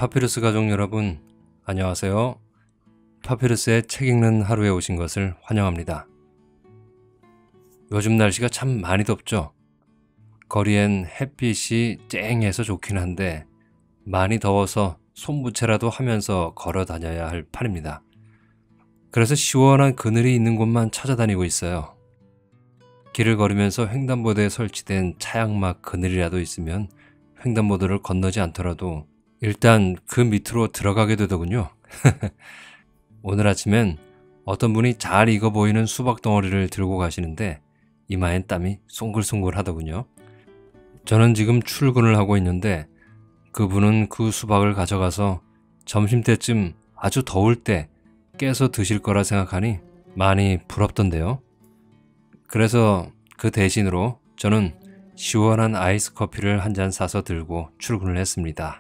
파피루스 가족 여러분, 안녕하세요. 파피루스의 책 읽는 하루에 오신 것을 환영합니다. 요즘 날씨가 참 많이 덥죠? 거리엔 햇빛이 쨍해서 좋긴 한데 많이 더워서 손부채라도 하면서 걸어 다녀야 할 판입니다. 그래서 시원한 그늘이 있는 곳만 찾아다니고 있어요. 길을 걸으면서 횡단보도에 설치된 차양막 그늘이라도 있으면 횡단보도를 건너지 않더라도 일단 그 밑으로 들어가게 되더군요. 오늘 아침엔 어떤 분이 잘 익어 보이는 수박 덩어리를 들고 가시는데 이마엔 땀이 송글송글 하더군요. 저는 지금 출근을 하고 있는데 그분은 그 수박을 가져가서 점심때쯤 아주 더울 때 깨서 드실 거라 생각하니 많이 부럽던데요. 그래서 그 대신으로 저는 시원한 아이스 커피를 한 잔 사서 들고 출근을 했습니다.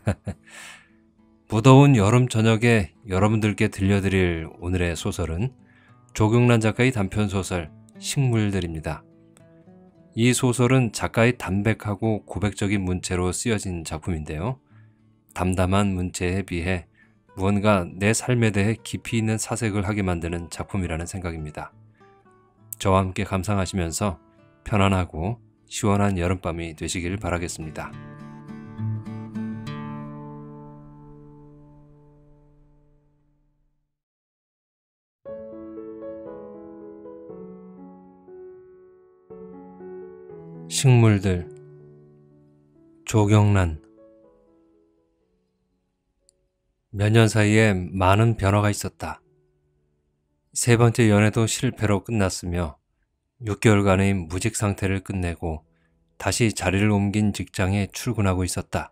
무더운 여름 저녁에 여러분들께 들려드릴 오늘의 소설은 조경란 작가의 단편소설 식물들입니다. 이 소설은 작가의 담백하고 고백적인 문체로 쓰여진 작품인데요. 담담한 문체에 비해 무언가 내 삶에 대해 깊이 있는 사색을 하게 만드는 작품이라는 생각입니다. 저와 함께 감상하시면서 편안하고 시원한 여름밤이 되시길 바라겠습니다. 식물들. 조경란. 몇 년 사이에 많은 변화가 있었다. 세 번째 연애도 실패로 끝났으며 6개월간의 무직 상태를 끝내고 다시 자리를 옮긴 직장에 출근하고 있었다.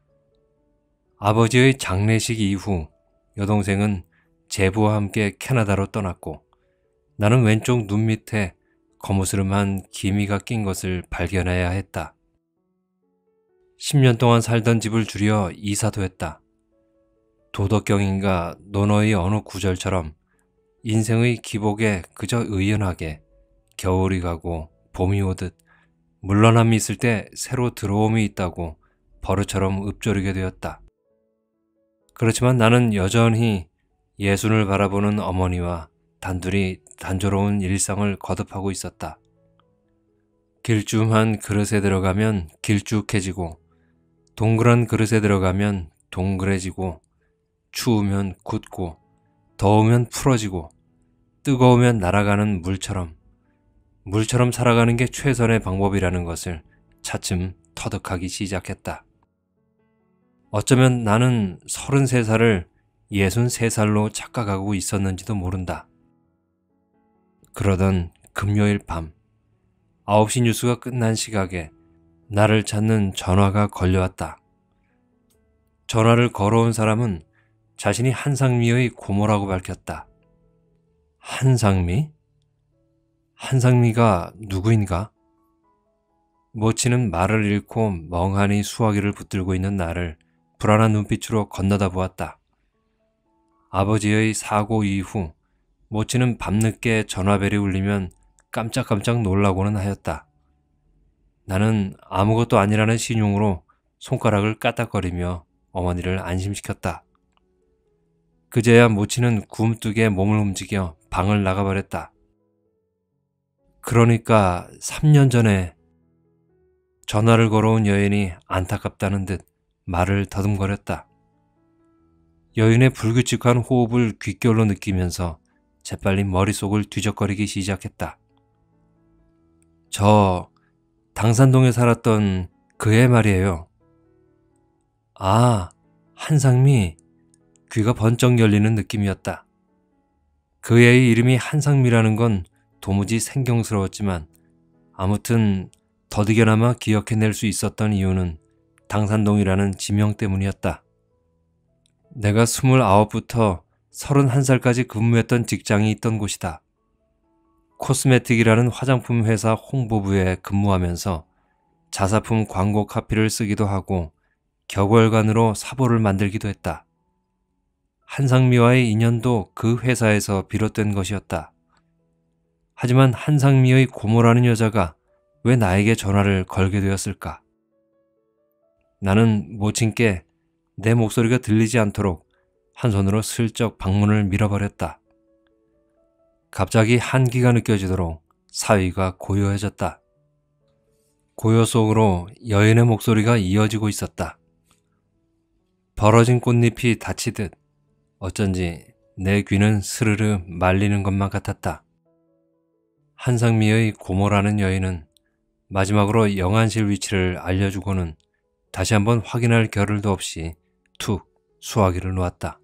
아버지의 장례식 이후 여동생은 제부와 함께 캐나다로 떠났고 나는 왼쪽 눈 밑에 거무스름한 기미가 낀 것을 발견해야 했다. 10년 동안 살던 집을 줄여 이사도 했다. 도덕경인가 논어의 어느 구절처럼 인생의 기복에 그저 의연하게 겨울이 가고 봄이 오듯 물러남이 있을 때 새로 들어옴이 있다고 버릇처럼 읊조리게 되었다. 그렇지만 나는 여전히 예순을 바라보는 어머니와 단둘이 단조로운 일상을 거듭하고 있었다. 길쭉한 그릇에 들어가면 길쭉해지고 동그란 그릇에 들어가면 동그래지고 추우면 굳고 더우면 풀어지고 뜨거우면 날아가는 물처럼 살아가는 게 최선의 방법이라는 것을 차츰 터득하기 시작했다. 어쩌면 나는 33살을 63살로 착각하고 있었는지도 모른다. 그러던 금요일 밤 9시 뉴스가 끝난 시각에 나를 찾는 전화가 걸려왔다. 전화를 걸어온 사람은 자신이 한상미의 고모라고 밝혔다. 한상미? 한상미가 누구인가? 모치는 말을 잃고 멍하니 수화기를 붙들고 있는 나를 불안한 눈빛으로 건너다 보았다. 아버지의 사고 이후 모치는 밤늦게 전화벨이 울리면 깜짝깜짝 놀라고는 하였다. 나는 아무것도 아니라는 신용으로 손가락을 까딱거리며 어머니를 안심시켰다. 그제야 모치는 굼뜨게 몸을 움직여 방을 나가버렸다. 그러니까 3년 전에 전화를 걸어온 여인이 안타깝다는 듯 말을 더듬거렸다. 여인의 불규칙한 호흡을 귓결로 느끼면서 재빨리 머릿속을 뒤적거리기 시작했다. 저 당산동에 살았던 그 애 말이에요. 아, 한상미. 귀가 번쩍 열리는 느낌이었다. 그 애의 이름이 한상미라는 건 도무지 생경스러웠지만 아무튼 더디게나마 기억해낼 수 있었던 이유는 당산동이라는 지명 때문이었다. 내가 29부터 31살까지 근무했던 직장이 있던 곳이다. 코스메틱이라는 화장품 회사 홍보부에 근무하면서 자사품 광고 카피를 쓰기도 하고 격월간으로 사보를 만들기도 했다. 한상미와의 인연도 그 회사에서 비롯된 것이었다. 하지만 한상미의 고모라는 여자가 왜 나에게 전화를 걸게 되었을까? 나는 모친께 내 목소리가 들리지 않도록 한 손으로 슬쩍 방문을 밀어버렸다. 갑자기 한기가 느껴지도록 사위가 고요해졌다. 고요 속으로 여인의 목소리가 이어지고 있었다. 벌어진 꽃잎이 다치듯 어쩐지 내 귀는 스르르 말리는 것만 같았다. 한상미의 고모라는 여인은 마지막으로 영안실 위치를 알려주고는 다시 한번 확인할 겨를도 없이 툭 수화기를 놓았다.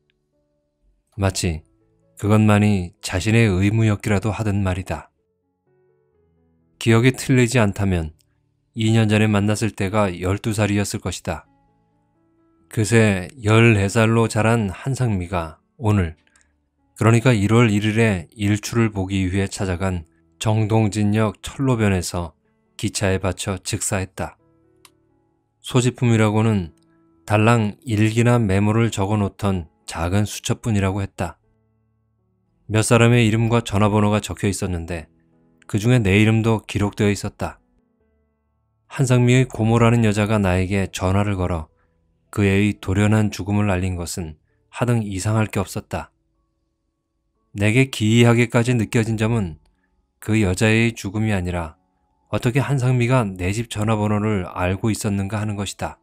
마치 그것만이 자신의 의무였기라도 하던 말이다. 기억이 틀리지 않다면 2년 전에 만났을 때가 12살이었을 것이다. 그새 14살로 자란 한상미가 오늘, 그러니까 1월 1일에 일출을 보기 위해 찾아간 정동진역 철로변에서 기차에 받쳐 즉사했다. 소지품이라고는 달랑 일기나 메모를 적어놓던 작은 수첩뿐이라고 했다. 몇 사람의 이름과 전화번호가 적혀 있었는데 그 중에 내 이름도 기록되어 있었다. 한상미의 고모라는 여자가 나에게 전화를 걸어 그 애의 돌연한 죽음을 알린 것은 하등 이상할 게 없었다. 내게 기이하게까지 느껴진 점은 그 여자의 죽음이 아니라 어떻게 한상미가 내 집 전화번호를 알고 있었는가 하는 것이다.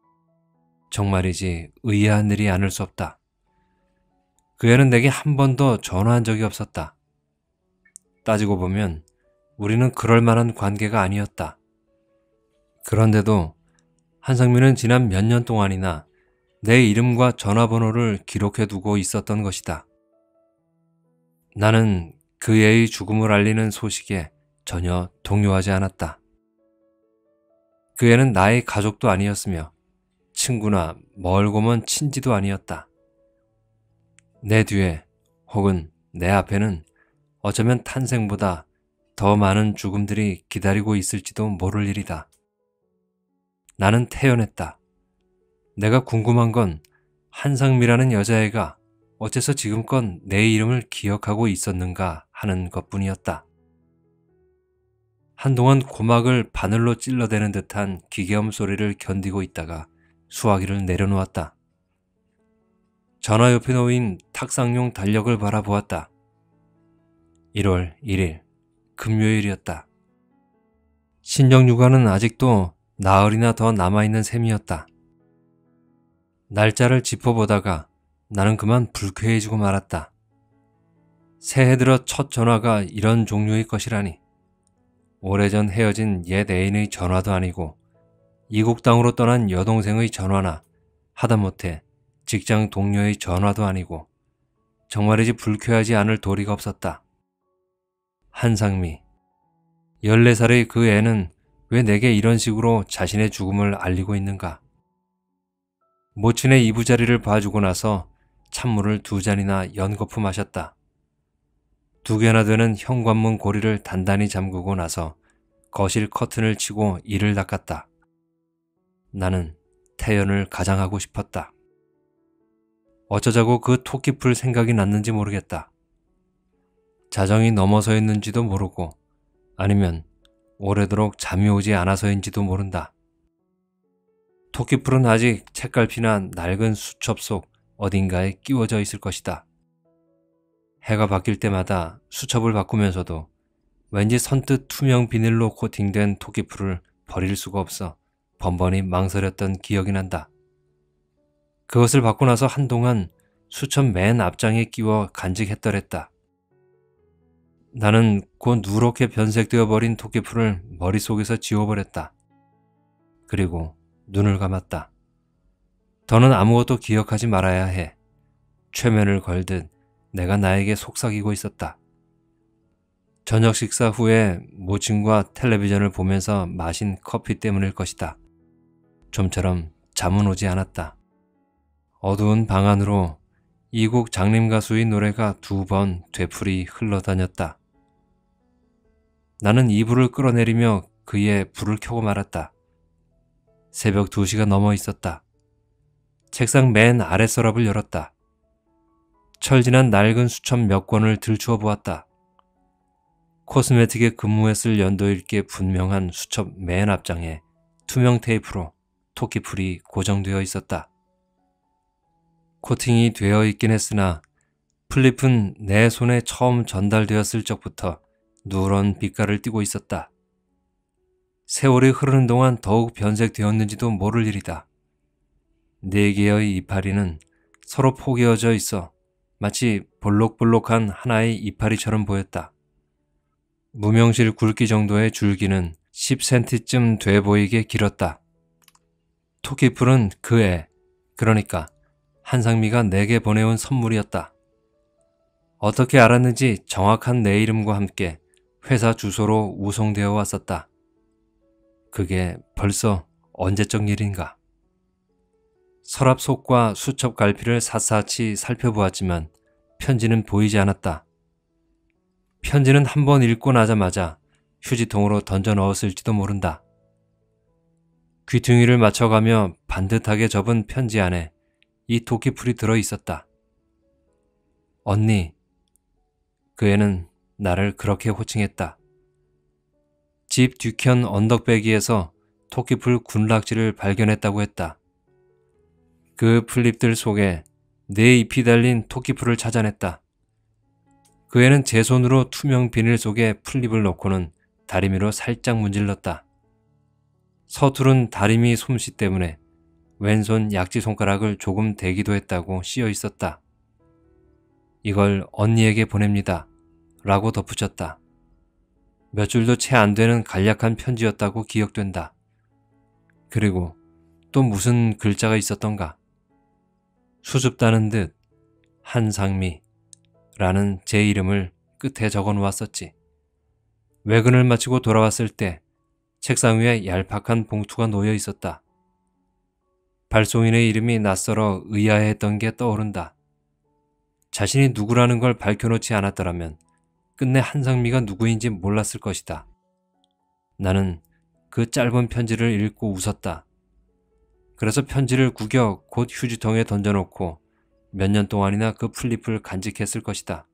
정말이지 의아한 일이 아닐 수 없다. 그 애는 내게 한 번도 전화한 적이 없었다. 따지고 보면 우리는 그럴 만한 관계가 아니었다. 그런데도 한상미는 지난 몇 년 동안이나 내 이름과 전화번호를 기록해두고 있었던 것이다. 나는 그 애의 죽음을 알리는 소식에 전혀 동요하지 않았다. 그 애는 나의 가족도 아니었으며 친구나 멀고 먼 친지도 아니었다. 내 뒤에 혹은 내 앞에는 어쩌면 탄생보다 더 많은 죽음들이 기다리고 있을지도 모를 일이다. 나는 태어났다. 내가 궁금한 건 한상미라는 여자애가 어째서 지금껏 내 이름을 기억하고 있었는가 하는 것뿐이었다. 한동안 고막을 바늘로 찔러대는 듯한 기계음 소리를 견디고 있다가 수화기를 내려놓았다. 전화 옆에 놓인 탁상용 달력을 바라보았다. 1월 1일 금요일이었다. 신정휴가는 아직도 나흘이나 더 남아있는 셈이었다. 날짜를 짚어보다가 나는 그만 불쾌해지고 말았다. 새해 들어 첫 전화가 이런 종류의 것이라니. 오래전 헤어진 옛 애인의 전화도 아니고 이국 땅으로 떠난 여동생의 전화나 하다못해 직장 동료의 전화도 아니고 정말이지 불쾌하지 않을 도리가 없었다. 한상미, 14살의 그 애는 왜 내게 이런 식으로 자신의 죽음을 알리고 있는가? 모친의 이부자리를 봐주고 나서 찬물을 2잔이나 연거푸 마셨다. 2개나 되는 현관문 고리를 단단히 잠그고 나서 거실 커튼을 치고 이를 닦았다. 나는 태연을 가장하고 싶었다. 어쩌자고 그 토끼풀 생각이 났는지 모르겠다. 자정이 넘어서였는지도 모르고 아니면 오래도록 잠이 오지 않아서인지도 모른다. 토끼풀은 아직 책갈피나 낡은 수첩 속 어딘가에 끼워져 있을 것이다. 해가 바뀔 때마다 수첩을 바꾸면서도 왠지 선뜻 투명 비닐로 코팅된 토끼풀을 버릴 수가 없어 번번이 망설였던 기억이 난다. 그것을 받고 나서 한동안 수첩 맨 앞장에 끼워 간직했더랬다. 나는 곧 누렇게 변색되어 버린 토끼풀을 머릿속에서 지워버렸다. 그리고 눈을 감았다. 더는 아무것도 기억하지 말아야 해. 최면을 걸듯 내가 나에게 속삭이고 있었다. 저녁 식사 후에 모친과 텔레비전을 보면서 마신 커피 때문일 것이다. 좀처럼 잠은 오지 않았다. 어두운 방 안으로 이국 장림 가수의 노래가 2번 되풀이 흘러다녔다. 나는 이불을 끌어내리며 그의 불을 켜고 말았다. 새벽 2시가 넘어 있었다. 책상 맨 아래 서랍을 열었다. 철진한 낡은 수첩 몇 권을 들추어 보았다. 코스메틱에 근무했을 연도일 게 분명한 수첩 맨 앞장에 투명 테이프로 토끼풀이 고정되어 있었다. 코팅이 되어 있긴 했으나 플립은 내 손에 처음 전달되었을 적부터 누런 빛깔을 띠고 있었다. 세월이 흐르는 동안 더욱 변색되었는지도 모를 일이다. 네 개의 이파리는 서로 포개어져 있어 마치 볼록볼록한 하나의 이파리처럼 보였다. 무명실 굵기 정도의 줄기는 10cm쯤 돼 보이게 길었다. 토끼풀은 그 애, 그러니까 한상미가 내게 보내온 선물이었다. 어떻게 알았는지 정확한 내 이름과 함께 회사 주소로 우송되어 왔었다. 그게 벌써 언제적 일인가. 서랍 속과 수첩 갈피를 샅샅이 살펴보았지만 편지는 보이지 않았다. 편지는 한번 읽고 나자마자 휴지통으로 던져 넣었을지도 모른다. 귀퉁이를 맞춰가며 반듯하게 접은 편지 안에 이 토끼풀이 들어 있었다. 언니. 그 애는 나를 그렇게 호칭했다. 집 뒤편 언덕배기에서 토끼풀 군락지를 발견했다고 했다. 그 풀잎들 속에 네 잎이 달린 토끼풀을 찾아냈다. 그 애는 제 손으로 투명 비닐 속에 풀잎을 넣고는 다리미로 살짝 문질렀다. 서투른 다리미 솜씨 때문에 왼손 약지 손가락을 조금 대기도 했다고 씌어 있었다. 이걸 언니에게 보냅니다. 라고 덧붙였다. 몇 줄도 채 안 되는 간략한 편지였다고 기억된다. 그리고 또 무슨 글자가 있었던가. 수줍다는 듯 한상미라는 제 이름을 끝에 적어 놓았었지. 외근을 마치고 돌아왔을 때 책상 위에 얄팍한 봉투가 놓여 있었다. 발송인의 이름이 낯설어 의아해했던 게 떠오른다. 자신이 누구라는 걸 밝혀놓지 않았더라면 끝내 한상미가 누구인지 몰랐을 것이다. 나는 그 짧은 편지를 읽고 웃었다. 그래서 편지를 구겨 곧 휴지통에 던져놓고 몇 년 동안이나 그 풀잎을 간직했을 것이다.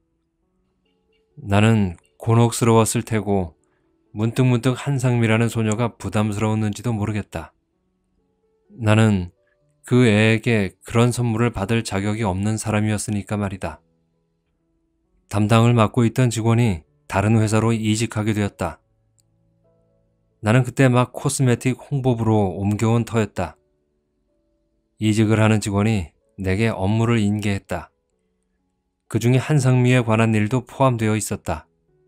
나는 곤혹스러웠을 테고 문득문득 한상미라는 소녀가 부담스러웠는지도 모르겠다. 나는 그 애에게 그런 선물을 받을 자격이 없는 사람이었으니까 말이다. 담당을 맡고 있던 직원이 다른 회사로 이직하게 되었다. 나는 그때 막 코스메틱 홍보부로 옮겨온 터였다. 이직을 하는 직원이 내게 업무를 인계했다. 그 중에 한상미에 관한 일도 포함되어 있었다.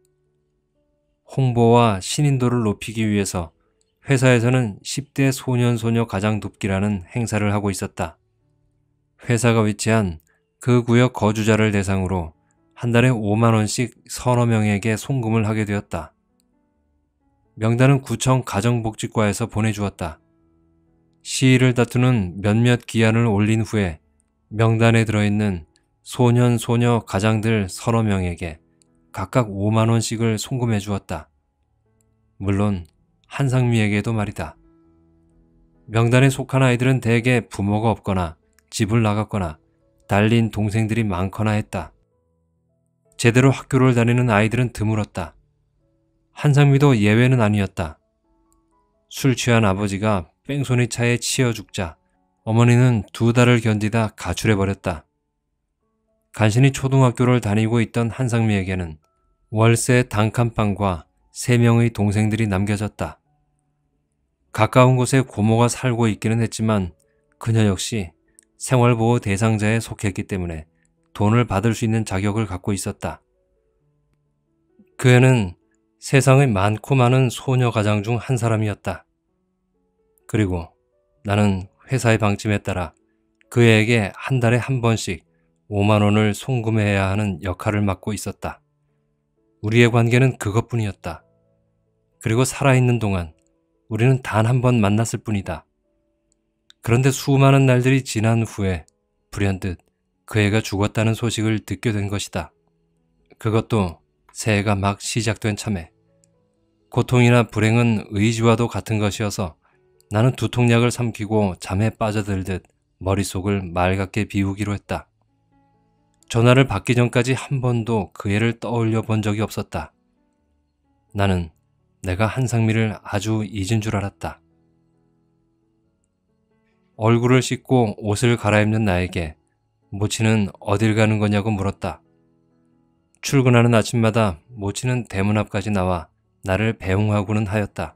홍보와 신인도를 높이기 위해서 회사에서는 10대 소년소녀 가장돕기라는 행사를 하고 있었다. 회사가 위치한 그 구역 거주자를 대상으로 한 달에 5만 원씩 서너 명에게 송금을 하게 되었다. 명단은 구청 가정복지과에서 보내주었다. 시위를 다투는 몇몇 기한을 올린 후에 명단에 들어있는 소년, 소녀 가장들 서너 명에게 각각 5만 원씩을 송금해 주었다. 물론 한상미에게도 말이다. 명단에 속한 아이들은 대개 부모가 없거나 집을 나갔거나 달린 동생들이 많거나 했다. 제대로 학교를 다니는 아이들은 드물었다. 한상미도 예외는 아니었다. 술 취한 아버지가 뺑소니 차에 치여 죽자 어머니는 2달을 견디다 가출해버렸다. 간신히 초등학교를 다니고 있던 한상미에게는 월세 단칸방과 3명의 동생들이 남겨졌다. 가까운 곳에 고모가 살고 있기는 했지만 그녀 역시 생활보호 대상자에 속했기 때문에 돈을 받을 수 있는 자격을 갖고 있었다. 그 애는 세상의 많고 많은 소녀 가장 중 한 사람이었다. 그리고 나는 회사의 방침에 따라 그 애에게 한 달에 한 번씩 5만 원을 송금해야 하는 역할을 맡고 있었다. 우리의 관계는 그것뿐이었다. 그리고 살아있는 동안 우리는 단 한 번 만났을 뿐이다. 그런데 수많은 날들이 지난 후에 불현듯 그 애가 죽었다는 소식을 듣게 된 것이다. 그것도 새해가 막 시작된 참에. 고통이나 불행은 의지와도 같은 것이어서 나는 두통약을 삼키고 잠에 빠져들듯 머릿속을 맑게 비우기로 했다. 전화를 받기 전까지 한 번도 그 애를 떠올려 본 적이 없었다. 나는 내가 한상미를 아주 잊은 줄 알았다. 얼굴을 씻고 옷을 갈아입는 나에게 모친은 어딜 가는 거냐고 물었다. 출근하는 아침마다 모친은 대문 앞까지 나와 나를 배웅하고는 하였다.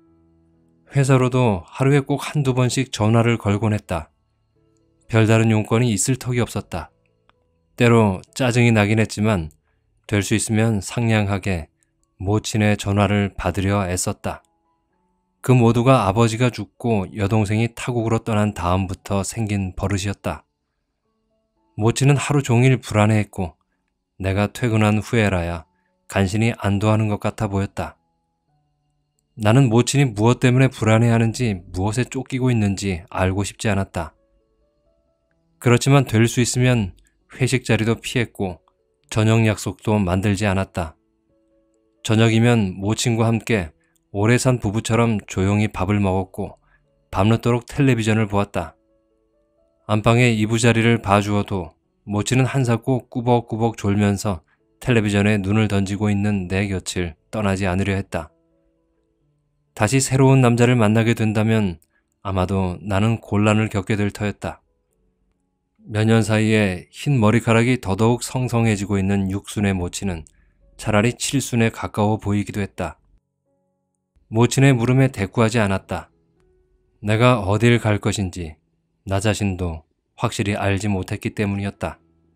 회사로도 하루에 꼭 한두 번씩 전화를 걸곤 했다. 별다른 용건이 있을 턱이 없었다. 때로 짜증이 나긴 했지만 될 수 있으면 상냥하게 모친의 전화를 받으려 애썼다. 그 모두가 아버지가 죽고 여동생이 타국으로 떠난 다음부터 생긴 버릇이었다. 모친은 하루 종일 불안해했고 내가 퇴근한 후에라야 간신히 안도하는 것 같아 보였다. 나는 모친이 무엇 때문에 불안해하는지 무엇에 쫓기고 있는지 알고 싶지 않았다. 그렇지만 될 수 있으면 회식 자리도 피했고 저녁 약속도 만들지 않았다. 저녁이면 모친과 함께 오래 산 부부처럼 조용히 밥을 먹었고 밤늦도록 텔레비전을 보았다. 안방에 이부자리를 봐주어도 모친은 한사코 꾸벅꾸벅 졸면서 텔레비전에 눈을 던지고 있는 내 곁을 떠나지 않으려 했다. 다시 새로운 남자를 만나게 된다면 아마도 나는 곤란을 겪게 될 터였다. 몇 년 사이에 흰 머리카락이 더더욱 성성해지고 있는 육순의 모친은 차라리 칠순에 가까워 보이기도 했다. 모친의 물음에 대꾸하지 않았다. 내가 어딜 갈 것인지 나 자신도 확실히 알지 못했기 때문이었다.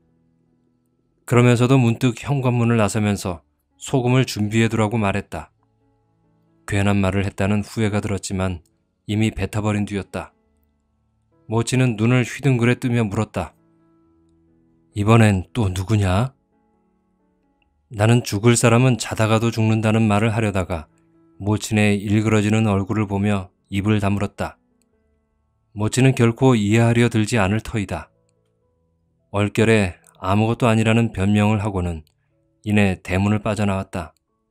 그러면서도 문득 현관문을 나서면서 소금을 준비해두라고 말했다. 괜한 말을 했다는 후회가 들었지만 이미 뱉어버린 뒤였다. 모친은 눈을 휘둥그레 뜨며 물었다. 이번엔 또 누구냐? 나는 죽을 사람은 자다가도 죽는다는 말을 하려다가 모친의 일그러지는 얼굴을 보며 입을 다물었다. 모친은 결코 이해하려 들지 않을 터이다. 얼결에 아무것도 아니라는 변명을 하고는 이내 대문을 빠져나왔다.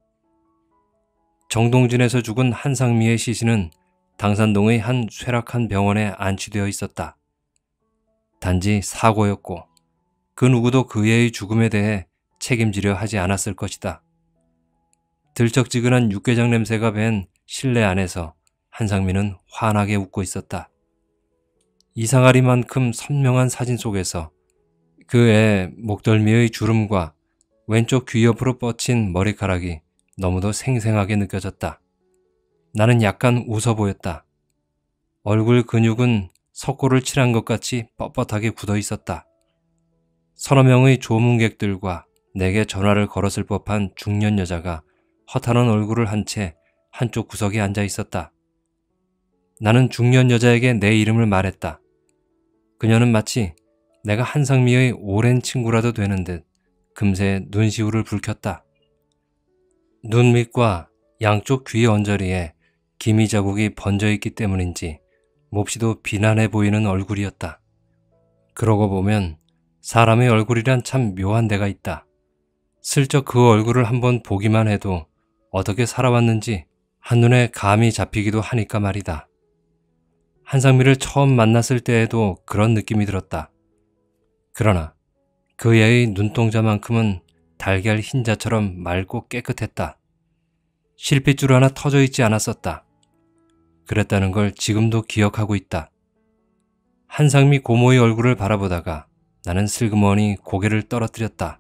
정동진에서 죽은 한상미의 시신은 당산동의 한 쇠락한 병원에 안치되어 있었다. 단지 사고였고 그 누구도 그 애의 죽음에 대해 책임지려 하지 않았을 것이다. 들쩍지근한 육개장 냄새가 밴 실내 안에서 한상미는 환하게 웃고 있었다. 이상하리만큼 선명한 사진 속에서 그 애 목덜미의 주름과 왼쪽 귀 옆으로 뻗친 머리카락이 너무도 생생하게 느껴졌다. 나는 약간 웃어 보였다. 얼굴 근육은 석고를 칠한 것 같이 뻣뻣하게 굳어 있었다. 서너 명의 조문객들과 내게 전화를 걸었을 법한 중년 여자가 허탄한 얼굴을 한 채 한쪽 구석에 앉아 있었다. 나는 중년 여자에게 내 이름을 말했다. 그녀는 마치 내가 한상미의 오랜 친구라도 되는 듯 금세 눈시울을 붉혔다. 눈 밑과 양쪽 귀 언저리에 기미 자국이 번져 있기 때문인지 몹시도 비난해 보이는 얼굴이었다. 그러고 보면 사람의 얼굴이란 참 묘한 데가 있다. 슬쩍 그 얼굴을 한번 보기만 해도 어떻게 살아왔는지 한눈에 감이 잡히기도 하니까 말이다. 한상미를 처음 만났을 때에도 그런 느낌이 들었다. 그러나 그 애의 눈동자만큼은 달걀 흰자처럼 맑고 깨끗했다. 실핏줄 하나 터져 있지 않았었다. 그랬다는 걸 지금도 기억하고 있다. 한상미 고모의 얼굴을 바라보다가 나는 슬그머니 고개를 떨어뜨렸다.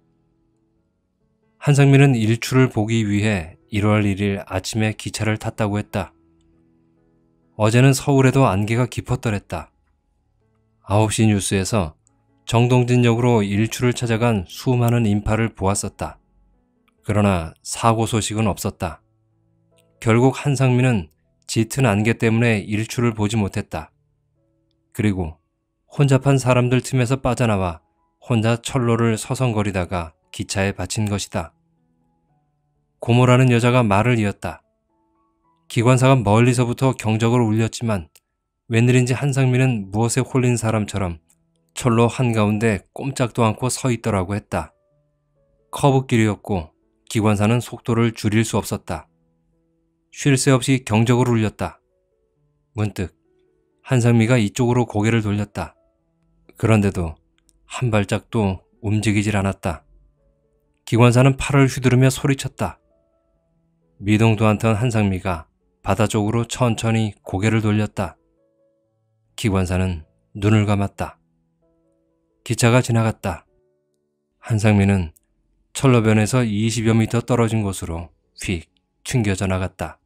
한상미는 일출을 보기 위해 1월 1일 아침에 기차를 탔다고 했다. 어제는 서울에도 안개가 깊었더랬다. 9시 뉴스에서 정동진역으로 일출을 찾아간 수많은 인파를 보았었다. 그러나 사고 소식은 없었다. 결국 한상미는 짙은 안개 때문에 일출을 보지 못했다. 그리고 혼잡한 사람들 틈에서 빠져나와 혼자 철로를 서성거리다가 기차에 받친 것이다. 고모라는 여자가 말을 이었다. 기관사가 멀리서부터 경적을 울렸지만 웬일인지 한상미는 무엇에 홀린 사람처럼 철로 한가운데 꼼짝도 않고 서 있더라고 했다. 커브길이었고 기관사는 속도를 줄일 수 없었다. 쉴 새 없이 경적을 울렸다. 문득 한상미가 이쪽으로 고개를 돌렸다. 그런데도 한 발짝도 움직이질 않았다. 기관사는 팔을 휘두르며 소리쳤다. 미동도 않던 한상미가 바다 쪽으로 천천히 고개를 돌렸다. 기관사는 눈을 감았다. 기차가 지나갔다. 한상민은 철로변에서 20여 미터 떨어진 곳으로 휙 튕겨져 나갔다.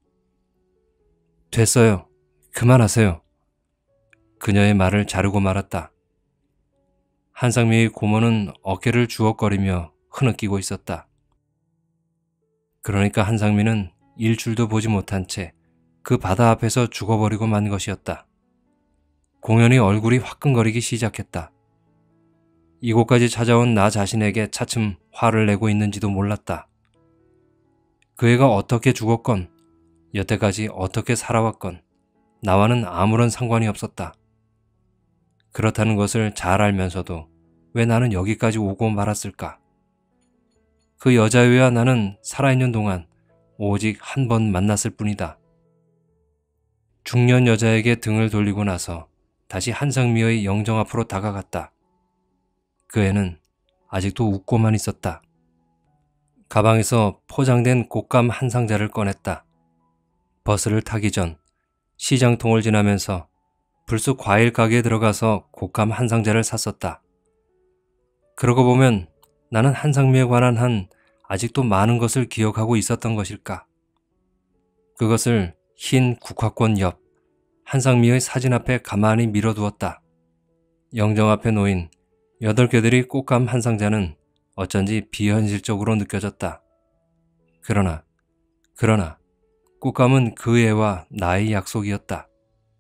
됐어요. 그만하세요. 그녀의 말을 자르고 말았다. 한상미의 고모는 어깨를 주걱거리며 흐느끼고 있었다. 그러니까 한상미는 일줄도 보지 못한 채 그 바다 앞에서 죽어버리고 만 것이었다. 공연히 얼굴이 화끈거리기 시작했다. 이곳까지 찾아온 나 자신에게 차츰 화를 내고 있는지도 몰랐다. 그 애가 어떻게 죽었건 여태까지 어떻게 살아왔건 나와는 아무런 상관이 없었다. 그렇다는 것을 잘 알면서도 왜 나는 여기까지 오고 말았을까? 그 여자애와 나는 살아있는 동안 오직 한 번 만났을 뿐이다. 중년 여자에게 등을 돌리고 나서 다시 한상미의 영정 앞으로 다가갔다. 그 애는 아직도 웃고만 있었다. 가방에서 포장된 곶감 한 상자를 꺼냈다. 버스를 타기 전 시장통을 지나면서 불쑥 과일 가게에 들어가서 곶감 한 상자를 샀었다. 그러고 보면 나는 한상미에 관한 한 아직도 많은 것을 기억하고 있었던 것일까? 그것을 흰 국화권 옆 한상미의 사진 앞에 가만히 밀어두었다. 영정 앞에 놓인 8개들이 곶감 한 상자는 어쩐지 비현실적으로 느껴졌다. 그러나 곶감은 그 애와 나의 약속이었다.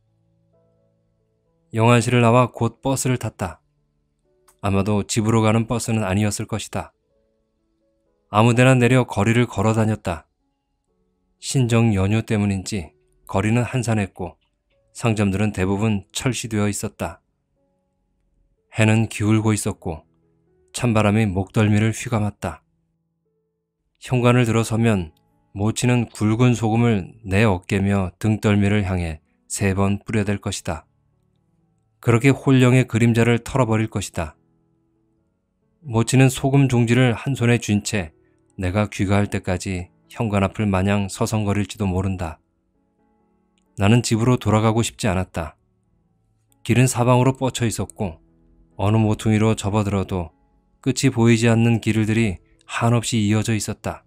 영안실을 나와 곧 버스를 탔다. 아마도 집으로 가는 버스는 아니었을 것이다. 아무데나 내려 거리를 걸어 다녔다. 신정 연휴 때문인지 거리는 한산했고 상점들은 대부분 철시되어 있었다. 해는 기울고 있었고 찬바람이 목덜미를 휘감았다. 현관을 들어서면 모치는 굵은 소금을 내 어깨며 등덜미를 향해 3번 뿌려댈 것이다. 그렇게 홀령의 그림자를 털어버릴 것이다. 모치는 소금 종지를 한 손에 쥔 채 내가 귀가할 때까지 현관 앞을 마냥 서성거릴지도 모른다. 나는 집으로 돌아가고 싶지 않았다. 길은 사방으로 뻗쳐 있었고 어느 모퉁이로 접어들어도 끝이 보이지 않는 길들이 한없이 이어져 있었다.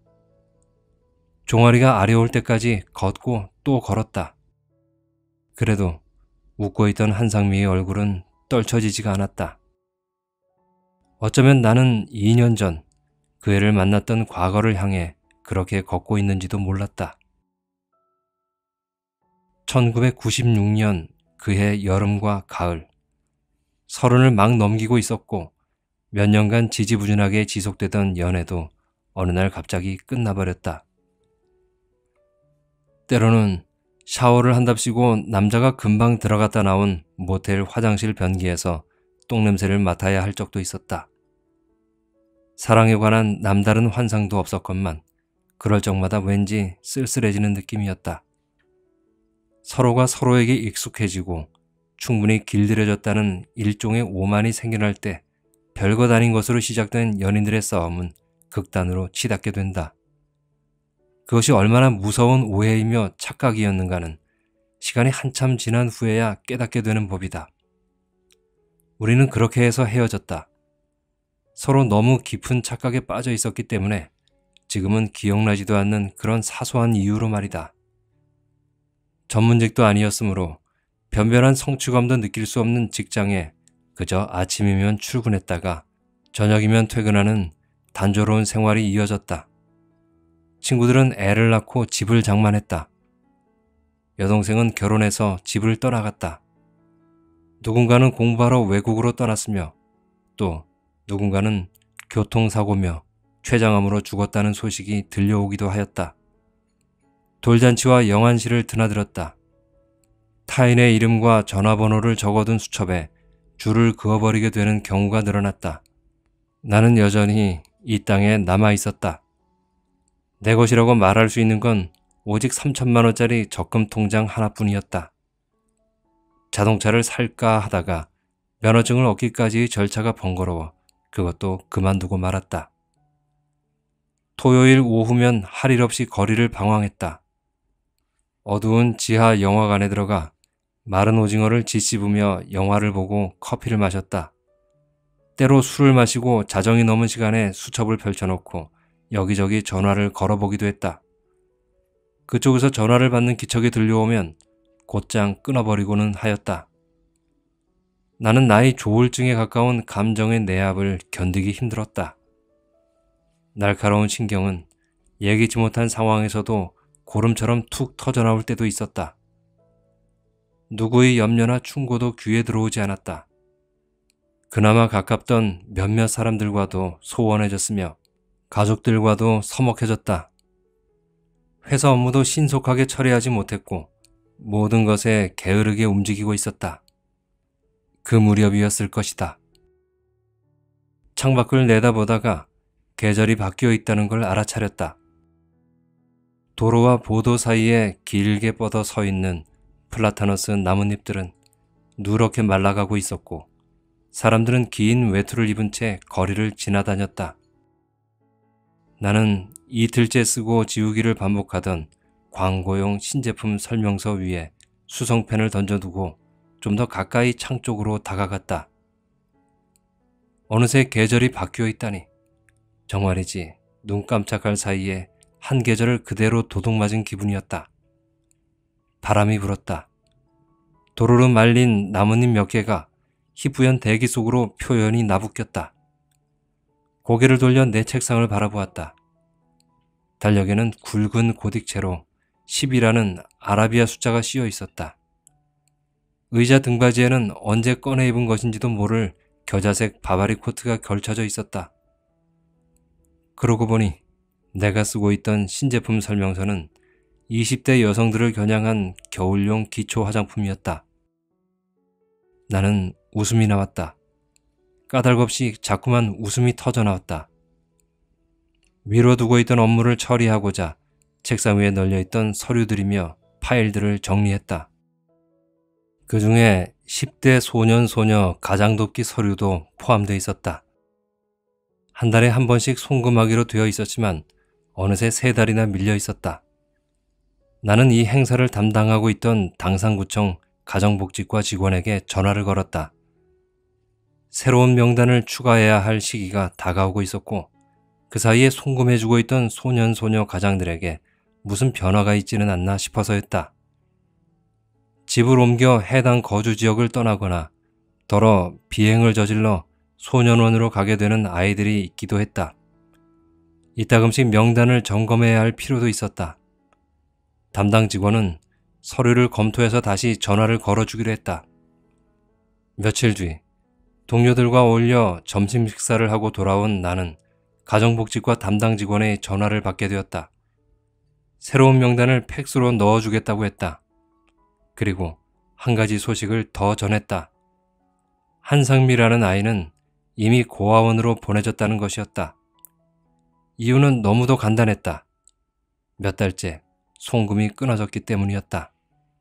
종아리가 아려올 때까지 걷고 또 걸었다. 그래도 웃고 있던 한상미의 얼굴은 떨쳐지지가 않았다. 어쩌면 나는 2년 전 그 애를 만났던 과거를 향해 그렇게 걷고 있는지도 몰랐다. 1996년 그해 여름과 가을, 30을 막 넘기고 있었고 몇 년간 지지부진하게 지속되던 연애도 어느 날 갑자기 끝나버렸다. 때로는 샤워를 한답시고 남자가 금방 들어갔다 나온 모텔 화장실 변기에서 똥냄새를 맡아야 할 적도 있었다. 사랑에 관한 남다른 환상도 없었건만 그럴 적마다 왠지 쓸쓸해지는 느낌이었다. 서로가 서로에게 익숙해지고 충분히 길들여졌다는 일종의 오만이 생겨날 때 별것 아닌 것으로 시작된 연인들의 싸움은 극단으로 치닫게 된다. 그것이 얼마나 무서운 오해이며 착각이었는가는 시간이 한참 지난 후에야 깨닫게 되는 법이다. 우리는 그렇게 해서 헤어졌다. 서로 너무 깊은 착각에 빠져 있었기 때문에 지금은 기억나지도 않는 그런 사소한 이유로 말이다. 전문직도 아니었으므로 변변한 성취감도 느낄 수 없는 직장에 그저 아침이면 출근했다가 저녁이면 퇴근하는 단조로운 생활이 이어졌다. 친구들은 애를 낳고 집을 장만했다. 여동생은 결혼해서 집을 떠나갔다. 누군가는 공부하러 외국으로 떠났으며 또 누군가는 교통사고며 췌장암으로 죽었다는 소식이 들려오기도 하였다. 돌잔치와 영안실을 드나들었다. 타인의 이름과 전화번호를 적어둔 수첩에 줄을 그어버리게 되는 경우가 늘어났다. 나는 여전히 이 땅에 남아 있었다. 내 것이라고 말할 수 있는 건 오직 3천만 원짜리 적금 통장 하나뿐이었다. 자동차를 살까 하다가 면허증을 얻기까지의 절차가 번거로워 그것도 그만두고 말았다. 토요일 오후면 할 일 없이 거리를 방황했다. 어두운 지하 영화관에 들어가 마른 오징어를 짓씹으며 영화를 보고 커피를 마셨다. 때로 술을 마시고 자정이 넘은 시간에 수첩을 펼쳐놓고 여기저기 전화를 걸어보기도 했다. 그쪽에서 전화를 받는 기척이 들려오면 곧장 끊어버리고는 하였다. 나는 나의 조울증에 가까운 감정의 내압을 견디기 힘들었다. 날카로운 신경은 예기치 못한 상황에서도 고름처럼 툭 터져나올 때도 있었다. 누구의 염려나 충고도 귀에 들어오지 않았다. 그나마 가깝던 몇몇 사람들과도 소원해졌으며 가족들과도 서먹해졌다. 회사 업무도 신속하게 처리하지 못했고 모든 것에 게으르게 움직이고 있었다. 그 무렵이었을 것이다. 창밖을 내다보다가 계절이 바뀌어 있다는 걸 알아차렸다. 도로와 보도 사이에 길게 뻗어 서 있는 플라타너스 나뭇잎들은 누렇게 말라가고 있었고 사람들은 긴 외투를 입은 채 거리를 지나다녔다. 나는 이틀째 쓰고 지우기를 반복하던 광고용 신제품 설명서 위에 수성펜을 던져두고 좀 더 가까이 창 쪽으로 다가갔다. 어느새 계절이 바뀌어 있다니. 정말이지 눈 깜짝할 사이에 한 계절을 그대로 도둑맞은 기분이었다. 바람이 불었다. 도로로 말린 나뭇잎 몇 개가 희뿌연 대기 속으로 표연히 나부꼈다. 고개를 돌려 내 책상을 바라보았다. 달력에는 굵은 고딕체로 10이라는 아라비아 숫자가 씌어 있었다. 의자 등받이에는 언제 꺼내 입은 것인지도 모를 겨자색 바바리 코트가 걸쳐져 있었다. 그러고 보니 내가 쓰고 있던 신제품 설명서는 20대 여성들을 겨냥한 겨울용 기초 화장품이었다. 나는 웃음이 나왔다. 까닭없이 자꾸만 웃음이 터져나왔다. 미뤄두고 있던 업무를 처리하고자 책상 위에 널려있던 서류들이며 파일들을 정리했다. 그 중에 10대 소년 소녀 가장돕기 서류도 포함되어 있었다. 한 달에 한 번씩 송금하기로 되어 있었지만 어느새 3달이나 밀려 있었다. 나는 이 행사를 담당하고 있던 당산구청 가정복지과 직원에게 전화를 걸었다. 새로운 명단을 추가해야 할 시기가 다가오고 있었고 그 사이에 송금해주고 있던 소년 소녀 가장들에게 무슨 변화가 있지는 않나 싶어서였다. 집을 옮겨 해당 거주 지역을 떠나거나 더러 비행을 저질러 소년원으로 가게 되는 아이들이 있기도 했다. 이따금씩 명단을 점검해야 할 필요도 있었다. 담당 직원은 서류를 검토해서 다시 전화를 걸어주기로 했다. 며칠 뒤 동료들과 어울려 점심 식사를 하고 돌아온 나는 가정복지과 담당 직원의 전화를 받게 되었다. 새로운 명단을 팩스로 넣어주겠다고 했다. 그리고 한 가지 소식을 더 전했다. 한상미라는 아이는 이미 고아원으로 보내졌다는 것이었다. 이유는 너무도 간단했다. 몇 달째 송금이 끊어졌기 때문이었다.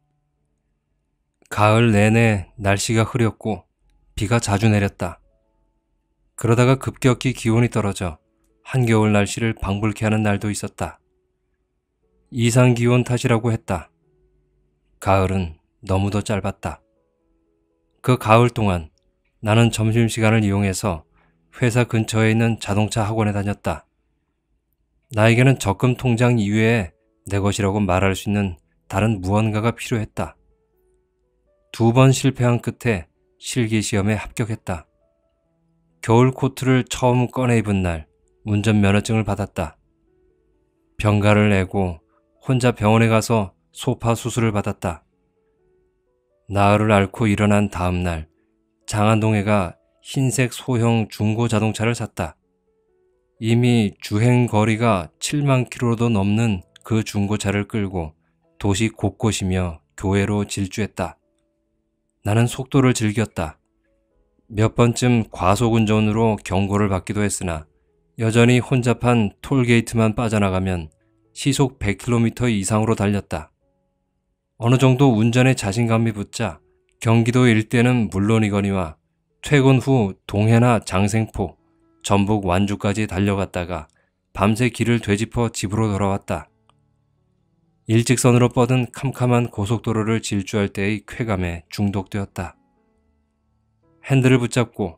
가을 내내 날씨가 흐렸고 비가 자주 내렸다. 그러다가 급격히 기온이 떨어져 한겨울 날씨를 방불케 하는 날도 있었다. 이상기온 탓이라고 했다. 가을은 너무도 짧았다. 그 가을 동안 나는 점심시간을 이용해서 회사 근처에 있는 자동차 학원에 다녔다. 나에게는 적금 통장 이외에 내 것이라고 말할 수 있는 다른 무언가가 필요했다. 2번 실패한 끝에 실기시험에 합격했다. 겨울 코트를 처음 꺼내 입은 날 운전면허증을 받았다. 병가를 내고 혼자 병원에 가서 소파 수술을 받았다. 나흘을 앓고 일어난 다음 날 장안동해가 흰색 소형 중고 자동차를 샀다. 이미 주행 거리가 7만 킬로도 넘는 그 중고차를 끌고 도시 곳곳이며 교외로 질주했다. 나는 속도를 즐겼다. 몇 번쯤 과속운전으로 경고를 받기도 했으나 여전히 혼잡한 톨게이트만 빠져나가면 시속 100km 이상으로 달렸다. 어느 정도 운전에 자신감이 붙자 경기도 일대는 물론이거니와 퇴근 후 동해나 장생포, 전북 완주까지 달려갔다가 밤새 길을 되짚어 집으로 돌아왔다. 일직선으로 뻗은 캄캄한 고속도로를 질주할 때의 쾌감에 중독되었다. 핸들을 붙잡고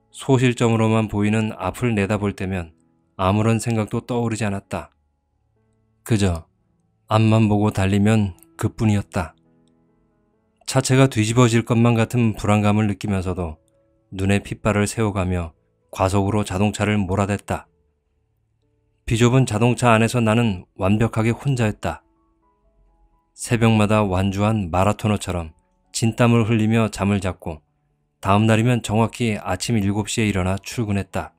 소실점으로만 보이는 앞을 내다볼 때면 아무런 생각도 떠오르지 않았다. 그저 앞만 보고 달리면 그뿐이었다. 차체가 뒤집어질 것만 같은 불안감을 느끼면서도 눈에 핏발을 세워가며 과속으로 자동차를 몰아댔다. 비좁은 자동차 안에서 나는 완벽하게 혼자였다. 새벽마다 완주한 마라토너처럼 진땀을 흘리며 잠을 잤고 다음 날이면 정확히 아침 7시에 일어나 출근했다.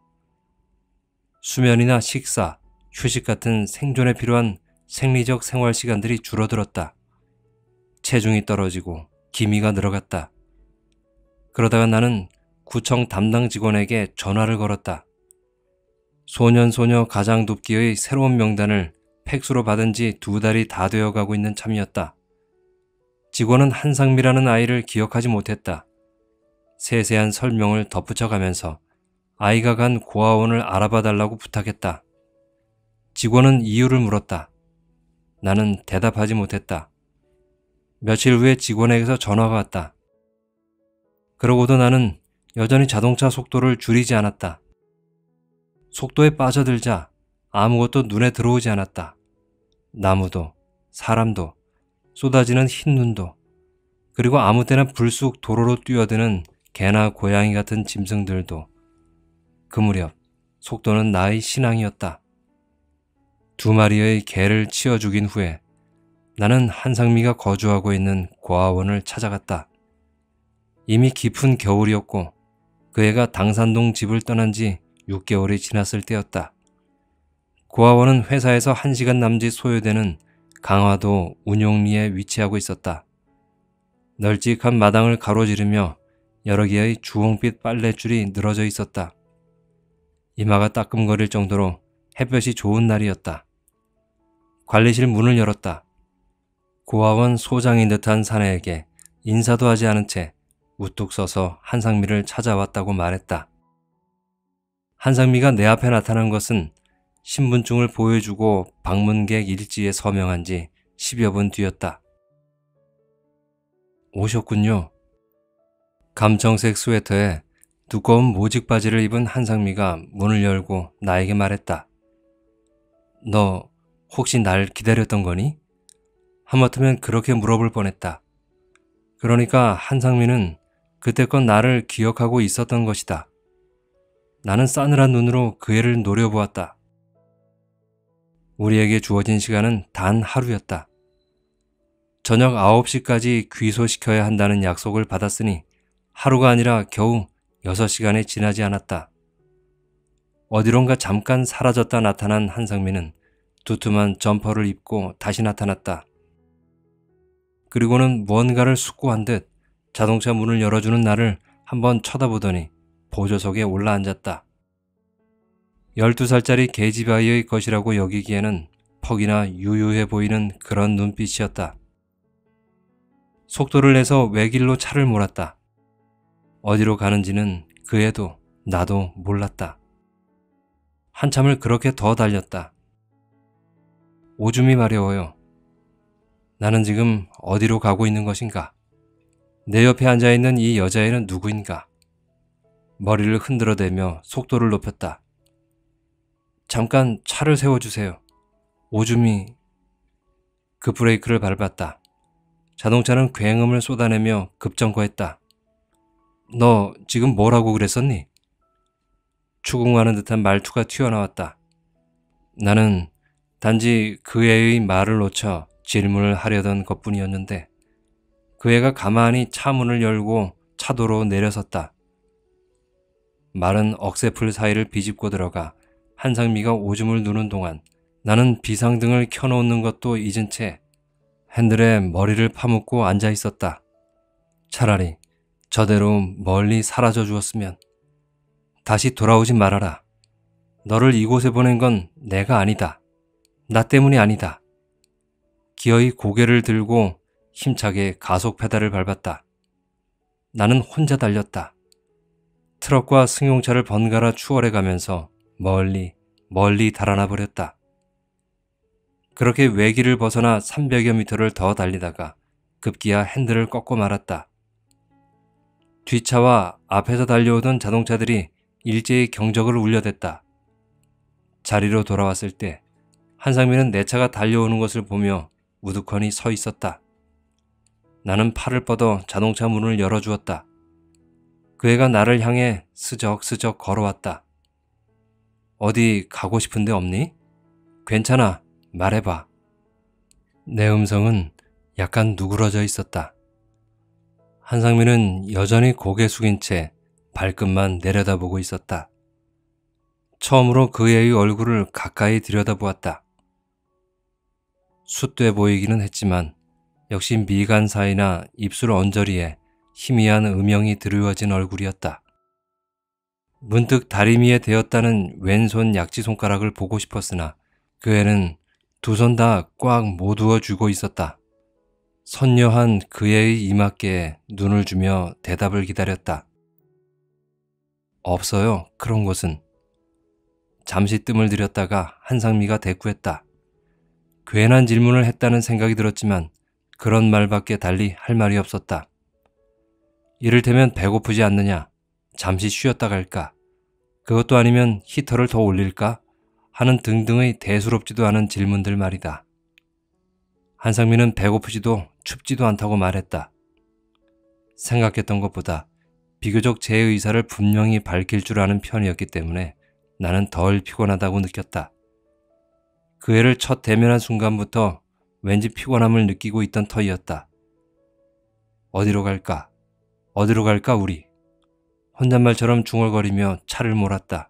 수면이나 식사, 휴식 같은 생존에 필요한 생리적 생활 시간들이 줄어들었다. 체중이 떨어지고 기미가 늘어갔다. 그러다가 나는 구청 담당 직원에게 전화를 걸었다. 소년소녀 가장돕기의 새로운 명단을 팩스로 받은 지 2달이 다 되어가고 있는 참이었다. 직원은 한상미라는 아이를 기억하지 못했다. 세세한 설명을 덧붙여가면서 아이가 간 고아원을 알아봐 달라고 부탁했다. 직원은 이유를 물었다. 나는 대답하지 못했다. 며칠 후에 직원에게서 전화가 왔다. 그러고도 나는 여전히 자동차 속도를 줄이지 않았다. 속도에 빠져들자 아무것도 눈에 들어오지 않았다. 나무도, 사람도, 쏟아지는 흰 눈도, 그리고 아무 때나 불쑥 도로로 뛰어드는 개나 고양이 같은 짐승들도. 그 무렵 속도는 나의 신앙이었다. 2마리의 개를 치워 죽인 후에 나는 한상미가 거주하고 있는 고아원을 찾아갔다. 이미 깊은 겨울이었고 그 애가 당산동 집을 떠난 지 6개월이 지났을 때였다. 고아원은 회사에서 1시간 남짓 소요되는 강화도 운용리에 위치하고 있었다. 널찍한 마당을 가로지르며 여러 개의 주홍빛 빨랫줄이 늘어져 있었다. 이마가 따끔거릴 정도로 햇볕이 좋은 날이었다. 관리실 문을 열었다. 고아원 소장인 듯한 사내에게 인사도 하지 않은 채 우뚝 서서 한상미를 찾아왔다고 말했다. 한상미가 내 앞에 나타난 것은 신분증을 보여주고 방문객 일지에 서명한 지 10여 분 뒤였다. 오셨군요. 감청색 스웨터에 두꺼운 모직 바지를 입은 한상미가 문을 열고 나에게 말했다. 너 혹시 날 기다렸던 거니? 하마터면 그렇게 물어볼 뻔했다. 그러니까 한상미는 그때껏 나를 기억하고 있었던 것이다. 나는 싸늘한 눈으로 그 애를 노려보았다. 우리에게 주어진 시간은 단 하루였다. 저녁 9시까지 귀소시켜야 한다는 약속을 받았으니 하루가 아니라 겨우 6시간이 지나지 않았다. 어디론가 잠깐 사라졌다 나타난 한상미는 두툼한 점퍼를 입고 다시 나타났다. 그리고는 무언가를 숙고한 듯 자동차 문을 열어주는 나를 한번 쳐다보더니 보조석에 올라앉았다. 12살짜리 계집아이의 것이라고 여기기에는 퍽이나 유유해 보이는 그런 눈빛이었다. 속도를 내서 외길로 차를 몰았다. 어디로 가는지는 그 애도 나도 몰랐다. 한참을 그렇게 더 달렸다. 오줌이 마려워요. 나는 지금 어디로 가고 있는 것인가? 내 옆에 앉아있는 이 여자애는 누구인가? 머리를 흔들어대며 속도를 높였다. 잠깐 차를 세워주세요. 오줌이... 그 브레이크를 밟았다. 자동차는 굉음을 쏟아내며 급정거했다. 너 지금 뭐라고 그랬었니? 추궁하는 듯한 말투가 튀어나왔다. 나는 단지 그 애의 말을 놓쳐 질문을 하려던 것뿐이었는데 그 애가 가만히 차 문을 열고 차도로 내려섰다. 마른 억새풀 사이를 비집고 들어가 한상미가 오줌을 누는 동안 나는 비상등을 켜놓는 것도 잊은 채 핸들에 머리를 파묻고 앉아 있었다. 차라리 저대로 멀리 사라져 주었으면. 다시 돌아오지 말아라. 너를 이곳에 보낸 건 내가 아니다. 나 때문이 아니다. 기어이 고개를 들고 힘차게 가속 페달을 밟았다. 나는 혼자 달렸다. 트럭과 승용차를 번갈아 추월해 가면서 멀리 달아나 버렸다. 그렇게 외길을 벗어나 300여 미터를 더 달리다가 급기야 핸들을 꺾고 말았다. 뒷차와 앞에서 달려오던 자동차들이 일제히 경적을 울려댔다. 자리로 돌아왔을 때 한상민은 내 차가 달려오는 것을 보며 우두커니 서 있었다. 나는 팔을 뻗어 자동차 문을 열어주었다. 그 애가 나를 향해 스적스적 걸어왔다. 어디 가고 싶은데 없니? 괜찮아, 말해봐. 내 음성은 약간 누그러져 있었다. 한상민은 여전히 고개 숙인 채 발끝만 내려다보고 있었다. 처음으로 그 애의 얼굴을 가까이 들여다보았다. 숫돼 보이기는 했지만 역시 미간 사이나 입술 언저리에 희미한 음영이 드리워진 얼굴이었다. 문득 다리미에 대었다는 왼손 약지손가락을 보고 싶었으나 그 애는 두 손 다 꽉 모두어 쥐고 있었다. 선녀한 그 애의 이마께에 눈을 주며 대답을 기다렸다. 없어요, 그런 것은. 잠시 뜸을 들였다가 한상미가 대꾸했다. 괜한 질문을 했다는 생각이 들었지만 그런 말밖에 달리 할 말이 없었다. 이를테면 배고프지 않느냐? 잠시 쉬었다 갈까? 그것도 아니면 히터를 더 올릴까? 하는 등등의 대수롭지도 않은 질문들 말이다. 한상민은 배고프지도 춥지도 않다고 말했다. 생각했던 것보다 비교적 제 의사를 분명히 밝힐 줄 아는 편이었기 때문에 나는 덜 피곤하다고 느꼈다. 그 애를 첫 대면한 순간부터 왠지 피곤함을 느끼고 있던 터이었다. 어디로 갈까? 어디로 갈까 우리? 혼잣말처럼 중얼거리며 차를 몰았다.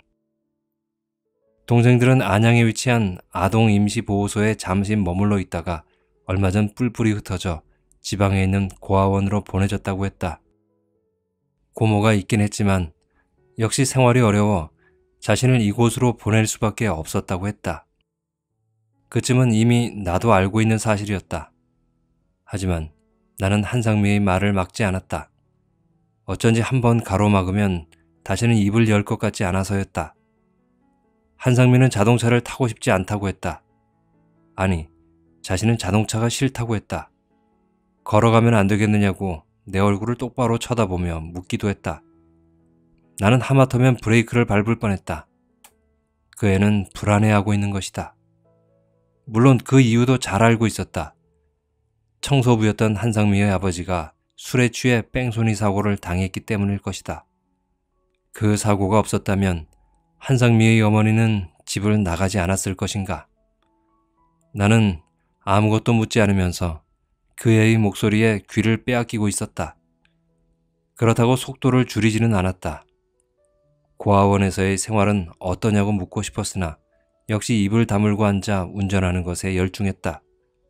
동생들은 안양에 위치한 아동 임시보호소에 잠시 머물러 있다가 얼마 전 뿔뿔이 흩어져 지방에 있는 고아원으로 보내졌다고 했다. 고모가 있긴 했지만 역시 생활이 어려워 자신을 이곳으로 보낼 수밖에 없었다고 했다. 그쯤은 이미 나도 알고 있는 사실이었다. 하지만 나는 한상미의 말을 막지 않았다. 어쩐지 한번 가로막으면 다시는 입을 열 것 같지 않아서였다. 한상미는 자동차를 타고 싶지 않다고 했다. 아니, 자신은 자동차가 싫다고 했다. 걸어가면 안 되겠느냐고 내 얼굴을 똑바로 쳐다보며 묻기도 했다. 나는 하마터면 브레이크를 밟을 뻔했다. 그 애는 불안해하고 있는 것이다. 물론 그 이유도 잘 알고 있었다. 청소부였던 한상미의 아버지가 술에 취해 뺑소니 사고를 당했기 때문일 것이다. 그 사고가 없었다면 한상미의 어머니는 집을 나가지 않았을 것인가. 나는 아무것도 묻지 않으면서 그 애의 목소리에 귀를 빼앗기고 있었다. 그렇다고 속도를 줄이지는 않았다. 고아원에서의 생활은 어떠냐고 묻고 싶었으나 역시 입을 다물고 앉아 운전하는 것에 열중했다.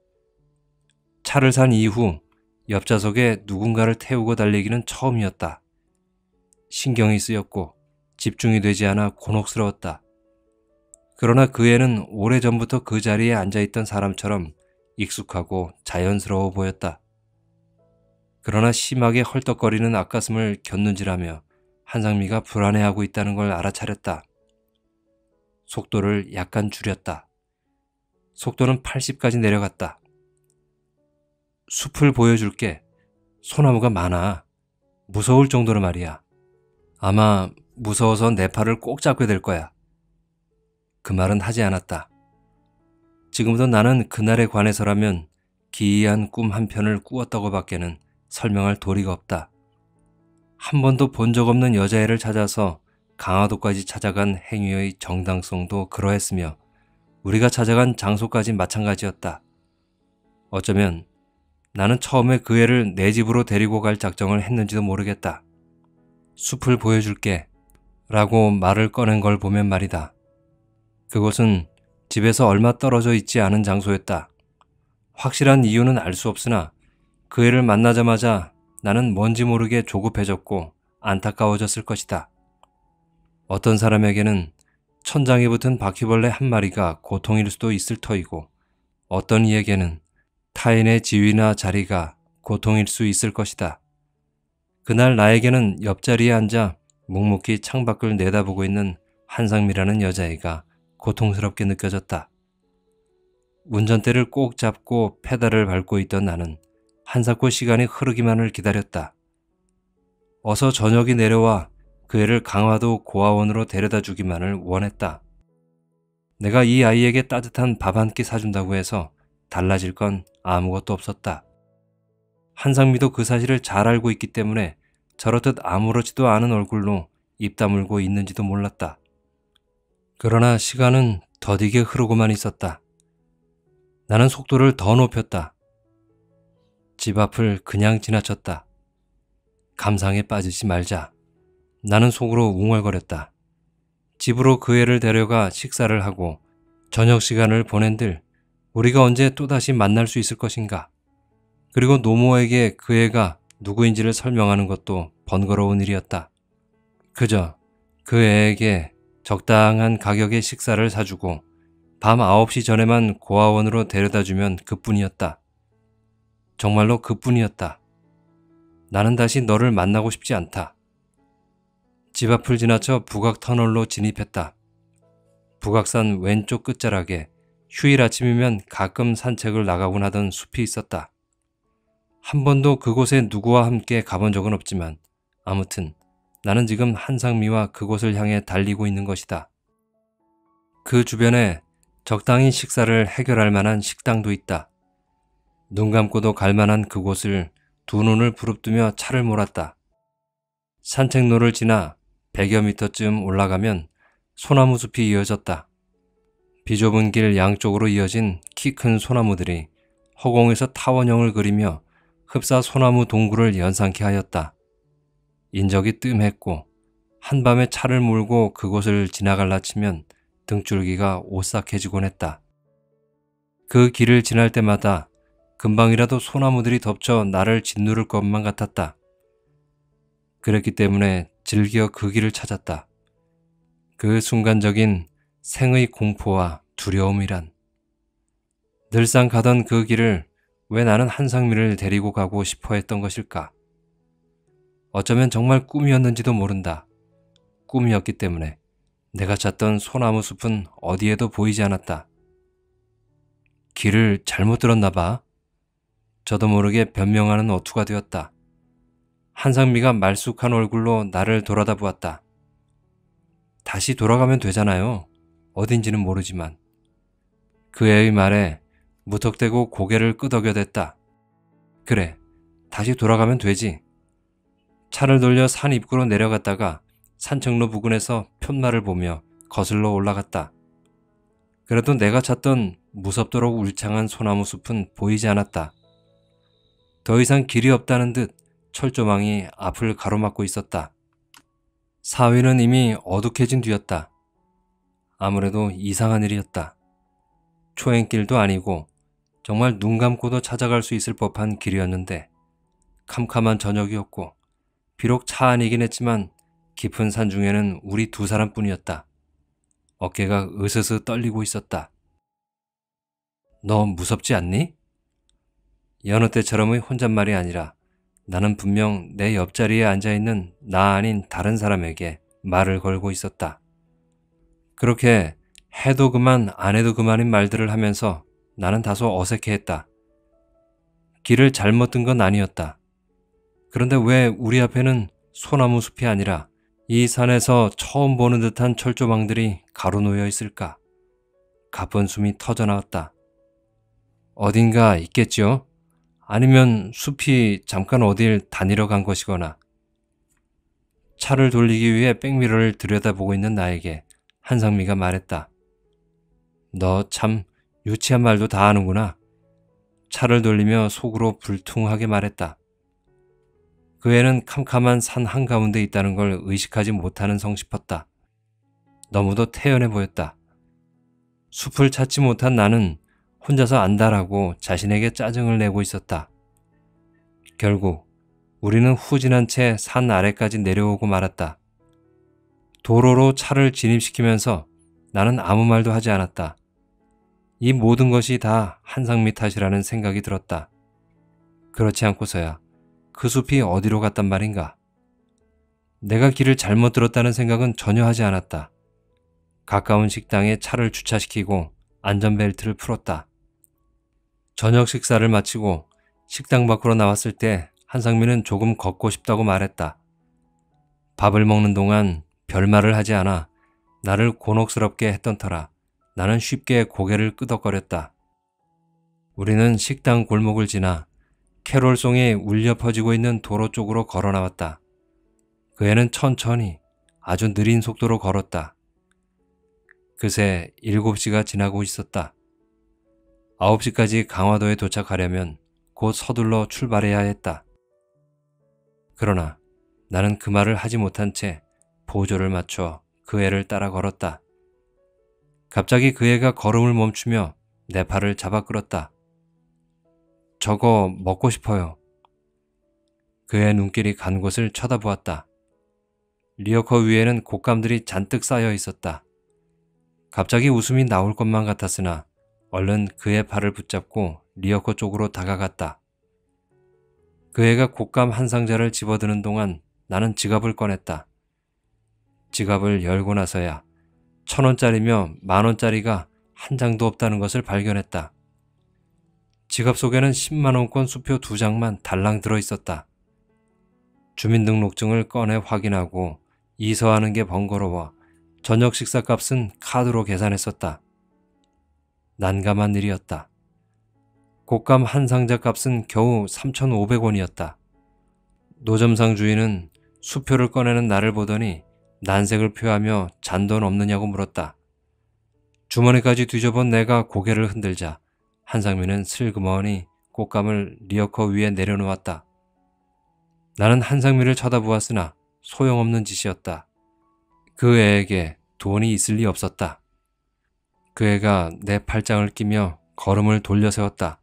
차를 산 이후 옆좌석에 누군가를 태우고 달리기는 처음이었다. 신경이 쓰였고 집중이 되지 않아 곤혹스러웠다. 그러나 그 애는 오래전부터 그 자리에 앉아있던 사람처럼 익숙하고 자연스러워 보였다. 그러나 심하게 헐떡거리는 앞가슴을 곁눈질하며 한상미가 불안해하고 있다는 걸 알아차렸다. 속도를 약간 줄였다. 속도는 80까지 내려갔다. 숲을 보여줄게. 소나무가 많아. 무서울 정도로 말이야. 아마 무서워서 내 팔을 꼭 잡게 될 거야. 그 말은 하지 않았다. 지금도 나는 그날에 관해서라면 기이한 꿈 한 편을 꾸었다고 밖에는 설명할 도리가 없다. 한 번도 본 적 없는 여자애를 찾아서 강화도까지 찾아간 행위의 정당성도 그러했으며 우리가 찾아간 장소까지 마찬가지였다. 어쩌면 나는 처음에 그 애를 내 집으로 데리고 갈 작정을 했는지도 모르겠다. 숲을 보여줄게 라고 말을 꺼낸 걸 보면 말이다. 그곳은 집에서 얼마 떨어져 있지 않은 장소였다. 확실한 이유는 알 수 없으나 그 애를 만나자마자 나는 뭔지 모르게 조급해졌고 안타까워졌을 것이다. 어떤 사람에게는 천장에 붙은 바퀴벌레 한 마리가 고통일 수도 있을 터이고 어떤 이에게는 타인의 지위나 자리가 고통일 수 있을 것이다. 그날 나에게는 옆자리에 앉아 묵묵히 창밖을 내다보고 있는 한상미라는 여자애가 고통스럽게 느껴졌다. 운전대를 꼭 잡고 페달을 밟고 있던 나는 한사코 시간이 흐르기만을 기다렸다. 어서 저녁이 내려와 그 애를 강화도 고아원으로 데려다 주기만을 원했다. 내가 이 아이에게 따뜻한 밥 한 끼 사준다고 해서 달라질 건 아무것도 없었다. 한상미도 그 사실을 잘 알고 있기 때문에 저렇듯 아무렇지도 않은 얼굴로 입 다물고 있는지도 몰랐다. 그러나 시간은 더디게 흐르고만 있었다. 나는 속도를 더 높였다. 집 앞을 그냥 지나쳤다. 감상에 빠지지 말자. 나는 속으로 웅얼거렸다. 집으로 그 애를 데려가 식사를 하고 저녁 시간을 보낸들 우리가 언제 또다시 만날 수 있을 것인가. 그리고 노모에게 그 애가 누구인지를 설명하는 것도 번거로운 일이었다. 그저 그 애에게 적당한 가격의 식사를 사주고 밤 9시 전에만 고아원으로 데려다주면 그뿐이었다. 정말로 그뿐이었다. 나는 다시 너를 만나고 싶지 않다. 집 앞을 지나쳐 북악터널로 진입했다. 북악산 왼쪽 끝자락에 휴일 아침이면 가끔 산책을 나가곤 하던 숲이 있었다. 한 번도 그곳에 누구와 함께 가본 적은 없지만 아무튼 나는 지금 한상미와 그곳을 향해 달리고 있는 것이다. 그 주변에 적당히 식사를 해결할 만한 식당도 있다. 눈 감고도 갈 만한 그곳을 두 눈을 부릅뜨며 차를 몰았다. 산책로를 지나 100여 미터쯤 올라가면 소나무 숲이 이어졌다. 비좁은 길 양쪽으로 이어진 키 큰 소나무들이 허공에서 타원형을 그리며 흡사 소나무 동굴을 연상케 하였다. 인적이 뜸했고 한밤에 차를 몰고 그곳을 지나갈라 치면 등줄기가 오싹해지곤 했다. 그 길을 지날 때마다 금방이라도 소나무들이 덮쳐 나를 짓누를 것만 같았다. 그랬기 때문에 즐겨 그 길을 찾았다. 그 순간적인 생의 공포와 두려움이란. 늘상 가던 그 길을 왜 나는 한상미를 데리고 가고 싶어 했던 것일까? 어쩌면 정말 꿈이었는지도 모른다. 꿈이었기 때문에 내가 찾던 소나무 숲은 어디에도 보이지 않았다. 길을 잘못 들었나 봐. 저도 모르게 변명하는 어투가 되었다. 한상미가 말쑥한 얼굴로 나를 돌아다 보았다. 다시 돌아가면 되잖아요. 어딘지는 모르지만. 그 애의 말에 무턱대고 고개를 끄덕여댔다. 그래, 다시 돌아가면 되지. 차를 돌려 산 입구로 내려갔다가 산책로 부근에서 푯말을 보며 거슬러 올라갔다. 그래도 내가 찾던 무섭도록 울창한 소나무 숲은 보이지 않았다. 더 이상 길이 없다는 듯 철조망이 앞을 가로막고 있었다. 사위는 이미 어둑해진 뒤였다. 아무래도 이상한 일이었다. 초행길도 아니고 정말 눈 감고도 찾아갈 수 있을 법한 길이었는데 캄캄한 저녁이었고 비록 차 안이긴 했지만 깊은 산 중에는 우리 두 사람뿐이었다. 어깨가 으스스 떨리고 있었다. 너 무섭지 않니? 여느 때처럼의 혼잣말이 아니라 나는 분명 내 옆자리에 앉아있는 나 아닌 다른 사람에게 말을 걸고 있었다. 그렇게 해도 그만 안 해도 그만인 말들을 하면서 나는 다소 어색해했다. 길을 잘못 든 건 아니었다. 그런데 왜 우리 앞에는 소나무 숲이 아니라 이 산에서 처음 보는 듯한 철조망들이 가로놓여 있을까? 가쁜 숨이 터져나왔다. 어딘가 있겠죠? 아니면 숲이 잠깐 어딜 다니러 간 것이거나. 차를 돌리기 위해 백미러를 들여다보고 있는 나에게 한상미가 말했다. 너 참 유치한 말도 다 하는구나. 차를 돌리며 속으로 불퉁하게 말했다. 그 애는 캄캄한 산 한가운데 있다는 걸 의식하지 못하는 성 싶었다. 너무도 태연해 보였다. 숲을 찾지 못한 나는 혼자서 안다라고 자신에게 짜증을 내고 있었다. 결국 우리는 후진한 채 산 아래까지 내려오고 말았다. 도로로 차를 진입시키면서 나는 아무 말도 하지 않았다. 이 모든 것이 다 한상미 탓이라는 생각이 들었다. 그렇지 않고서야 그 숲이 어디로 갔단 말인가. 내가 길을 잘못 들었다는 생각은 전혀 하지 않았다. 가까운 식당에 차를 주차시키고 안전벨트를 풀었다. 저녁 식사를 마치고 식당 밖으로 나왔을 때 한상미는 조금 걷고 싶다고 말했다. 밥을 먹는 동안 별말을 하지 않아 나를 곤혹스럽게 했던 터라 나는 쉽게 고개를 끄덕거렸다. 우리는 식당 골목을 지나 캐롤송이 울려 퍼지고 있는 도로 쪽으로 걸어 나왔다. 그 애는 천천히 아주 느린 속도로 걸었다. 그새 7시가 지나고 있었다. 9시까지 강화도에 도착하려면 곧 서둘러 출발해야 했다. 그러나 나는 그 말을 하지 못한 채 보조를 맞춰 그 애를 따라 걸었다. 갑자기 그 애가 걸음을 멈추며 내 팔을 잡아 끌었다. 저거 먹고 싶어요. 그 애 눈길이 간 곳을 쳐다보았다. 리어커 위에는 곶감들이 잔뜩 쌓여 있었다. 갑자기 웃음이 나올 것만 같았으나 얼른 그의 팔을 붙잡고 리어커 쪽으로 다가갔다. 그 애가 곶감 한 상자를 집어드는 동안 나는 지갑을 꺼냈다. 지갑을 열고 나서야 1,000원짜리며 10,000원짜리가 한 장도 없다는 것을 발견했다. 지갑 속에는 10만원권 수표 2장만 달랑 들어있었다. 주민등록증을 꺼내 확인하고 이서하는 게 번거로워 저녁 식사값은 카드로 계산했었다. 난감한 일이었다. 곶감 한 상자 값은 겨우 3,500원이었다. 노점상 주인은 수표를 꺼내는 나를 보더니 난색을 표하며 잔돈 없느냐고 물었다. 주머니까지 뒤져본 내가 고개를 흔들자 한상민은 슬그머니 곶감을 리어커 위에 내려놓았다. 나는 한상민을 쳐다보았으나 소용없는 짓이었다. 그 애에게 돈이 있을 리 없었다. 그 애가 내 팔짱을 끼며 걸음을 돌려 세웠다.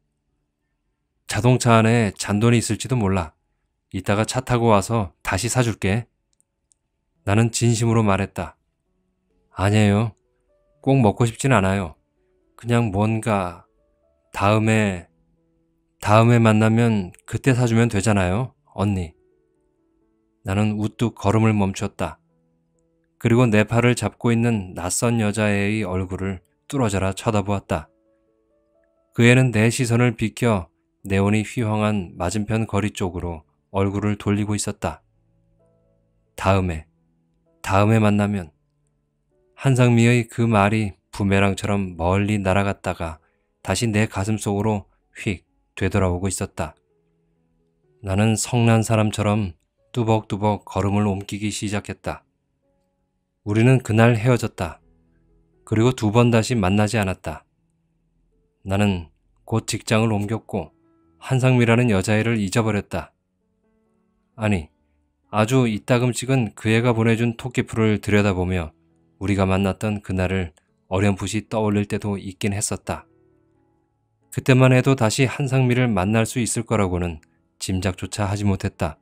자동차 안에 잔돈이 있을지도 몰라. 이따가 차 타고 와서 다시 사줄게. 나는 진심으로 말했다. 아니에요. 꼭 먹고 싶진 않아요. 그냥 뭔가 다음에 만나면 그때 사주면 되잖아요, 언니. 나는 우뚝 걸음을 멈췄다. 그리고 내 팔을 잡고 있는 낯선 여자애의 얼굴을 뚫어져라 쳐다보았다. 그 애는 내 시선을 비켜 네온이 휘황한 맞은편 거리 쪽으로 얼굴을 돌리고 있었다. 다음에 만나면. 한상미의 그 말이 부메랑처럼 멀리 날아갔다가 다시 내 가슴 속으로 휙 되돌아오고 있었다. 나는 성난 사람처럼 뚜벅뚜벅 걸음을 옮기기 시작했다. 우리는 그날 헤어졌다. 그리고 2번 다시 만나지 않았다. 나는 곧 직장을 옮겼고 한상미라는 여자애를 잊어버렸다. 아니, 아주 이따금씩은 그 애가 보내준 토끼풀을 들여다보며 우리가 만났던 그날을 어렴풋이 떠올릴 때도 있긴 했었다. 그때만 해도 다시 한상미를 만날 수 있을 거라고는 짐작조차 하지 못했다.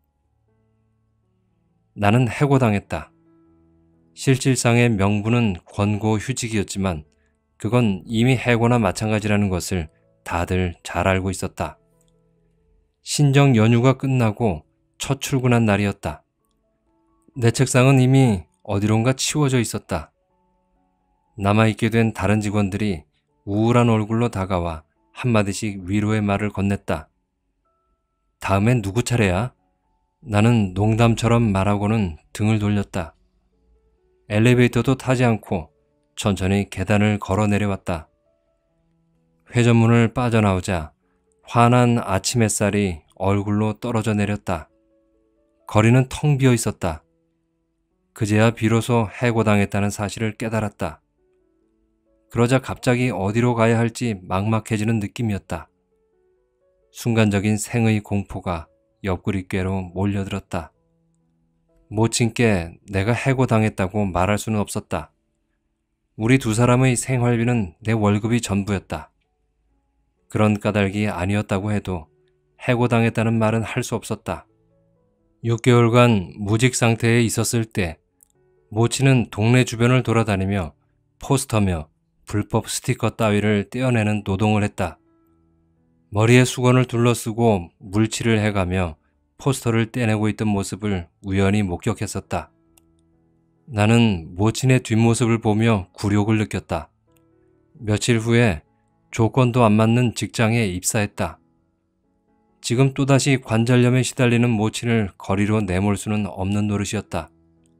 나는 해고당했다. 실질상의 명분은 권고휴직이었지만 그건 이미 해고나 마찬가지라는 것을 다들 잘 알고 있었다. 신정 연휴가 끝나고 첫 출근한 날이었다. 내 책상은 이미 어디론가 치워져 있었다. 남아있게 된 다른 직원들이 우울한 얼굴로 다가와 한마디씩 위로의 말을 건넸다. 다음엔 누구 차례야? 나는 농담처럼 말하고는 등을 돌렸다. 엘리베이터도 타지 않고 천천히 계단을 걸어 내려왔다. 회전문을 빠져나오자 환한 아침 햇살이 얼굴로 떨어져 내렸다. 거리는 텅 비어 있었다. 그제야 비로소 해고당했다는 사실을 깨달았다. 그러자 갑자기 어디로 가야 할지 막막해지는 느낌이었다. 순간적인 생의 공포가 옆구리께로 몰려들었다. 못 참게 내가 해고당했다고 말할 수는 없었다. 우리 2사람의 생활비는 내 월급이 전부였다. 그런 까닭이 아니었다고 해도 해고당했다는 말은 할 수 없었다. 6개월간 무직 상태에 있었을 때 모치는 동네 주변을 돌아다니며 포스터며 불법 스티커 따위를 떼어내는 노동을 했다. 머리에 수건을 둘러쓰고 물칠을 해가며 포스터를 떼내고 있던 모습을 우연히 목격했었다. 나는 모친의 뒷모습을 보며 굴욕을 느꼈다. 며칠 후에 조건도 안 맞는 직장에 입사했다. 지금 또다시 관절염에 시달리는 모친을 거리로 내몰 수는 없는 노릇이었다.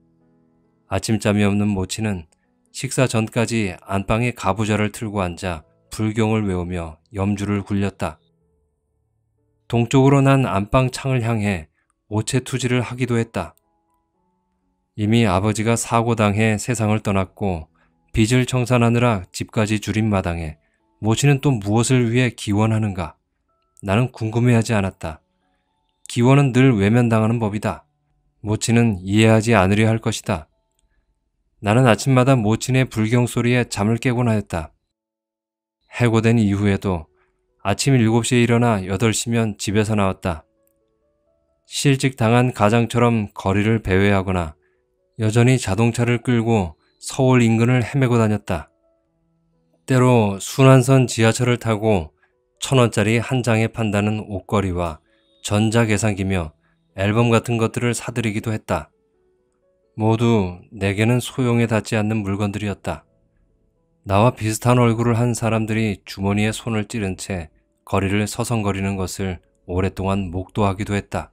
아침잠이 없는 모친은 식사 전까지 안방에 가부좌를 틀고 앉아 불경을 외우며 염주를 굴렸다. 동쪽으로 난 안방 창을 향해 오체투지를 하기도 했다. 이미 아버지가 사고당해 세상을 떠났고 빚을 청산하느라 집까지 줄인 마당에 모친은 또 무엇을 위해 기원하는가? 나는 궁금해하지 않았다. 기원은 늘 외면당하는 법이다. 모친은 이해하지 않으려 할 것이다. 나는 아침마다 모친의 불경 소리에 잠을 깨곤 하였다. 해고된 이후에도 아침 7시에 일어나 8시면 집에서 나왔다. 실직 당한 가장처럼 거리를 배회하거나 여전히 자동차를 끌고 서울 인근을 헤매고 다녔다. 때로 순환선 지하철을 타고 1,000원짜리 한 장에 판다는 옷걸이와 전자계산기며 앨범 같은 것들을 사들이기도 했다. 모두 내게는 소용에 닿지 않는 물건들이었다. 나와 비슷한 얼굴을 한 사람들이 주머니에 손을 찌른 채 거리를 서성거리는 것을 오랫동안 목도하기도 했다.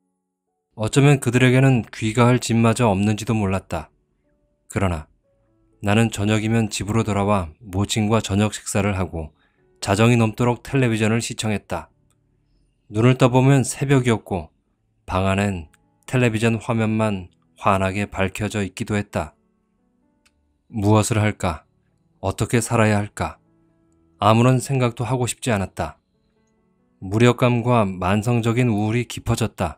어쩌면 그들에게는 귀가할 집마저 없는지도 몰랐다. 그러나 나는 저녁이면 집으로 돌아와 모친과 저녁 식사를 하고 자정이 넘도록 텔레비전을 시청했다. 눈을 떠보면 새벽이었고 방 안엔 텔레비전 화면만 환하게 밝혀져 있기도 했다. 무엇을 할까? 어떻게 살아야 할까? 아무런 생각도 하고 싶지 않았다. 무력감과 만성적인 우울이 깊어졌다.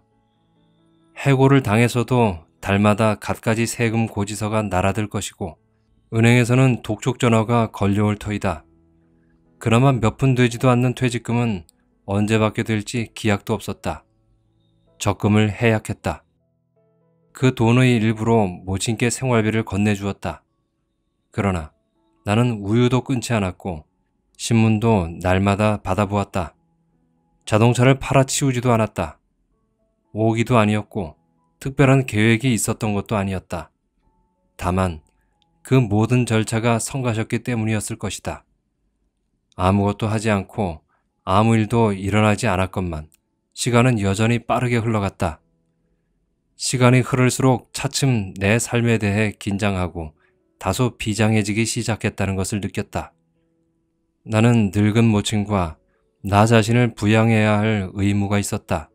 해고를 당해서도 달마다 갖가지 세금 고지서가 날아들 것이고 은행에서는 독촉 전화가 걸려올 터이다. 그나마 몇 푼 되지도 않는 퇴직금은 언제 받게 될지 기약도 없었다. 적금을 해약했다. 그 돈의 일부로 모친께 생활비를 건네주었다. 그러나 나는 우유도 끊지 않았고 신문도 날마다 받아보았다. 자동차를 팔아치우지도 않았다. 오기도 아니었고 특별한 계획이 있었던 것도 아니었다. 다만 그 모든 절차가 성가셨기 때문이었을 것이다. 아무것도 하지 않고 아무 일도 일어나지 않았건만 시간은 여전히 빠르게 흘러갔다. 시간이 흐를수록 차츰 내 삶에 대해 긴장하고 다소 비장해지기 시작했다는 것을 느꼈다. 나는 늙은 모친과 나 자신을 부양해야 할 의무가 있었다.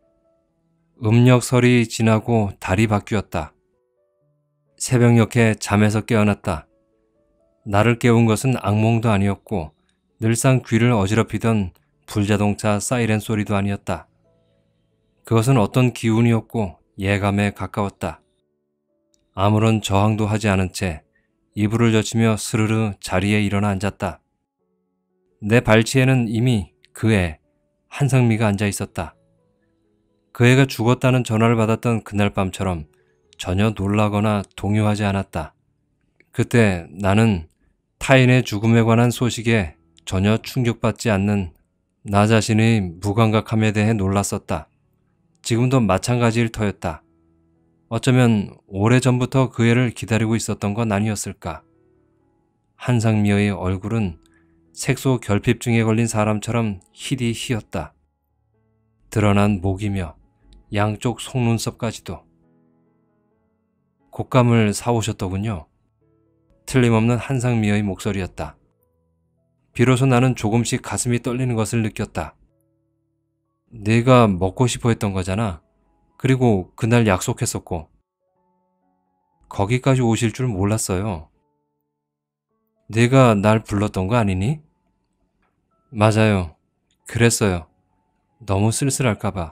음력설이 지나고 달이 바뀌었다. 새벽녘에 잠에서 깨어났다. 나를 깨운 것은 악몽도 아니었고 늘상 귀를 어지럽히던 불자동차 사이렌 소리도 아니었다. 그것은 어떤 기운이었고 예감에 가까웠다. 아무런 저항도 하지 않은 채 이불을 젖히며 스르르 자리에 일어나 앉았다. 내 발치에는 이미 그 애, 한상미가 앉아 있었다. 그 애가 죽었다는 전화를 받았던 그날 밤처럼 전혀 놀라거나 동요하지 않았다. 그때 나는 타인의 죽음에 관한 소식에 전혀 충격받지 않는 나 자신의 무감각함에 대해 놀랐었다. 지금도 마찬가지일 터였다. 어쩌면 오래전부터 그 애를 기다리고 있었던 건 아니었을까. 한상미의 얼굴은 색소 결핍증에 걸린 사람처럼 희디 희었다. 드러난 목이며 양쪽 속눈썹까지도. 곶감을 사오셨더군요. 틀림없는 한상미의 목소리였다. 비로소 나는 조금씩 가슴이 떨리는 것을 느꼈다. 내가 먹고 싶어 했던 거잖아. 그리고 그날 약속했었고. 거기까지 오실 줄 몰랐어요. 내가 날 불렀던 거 아니니? 맞아요. 그랬어요. 너무 쓸쓸할까봐.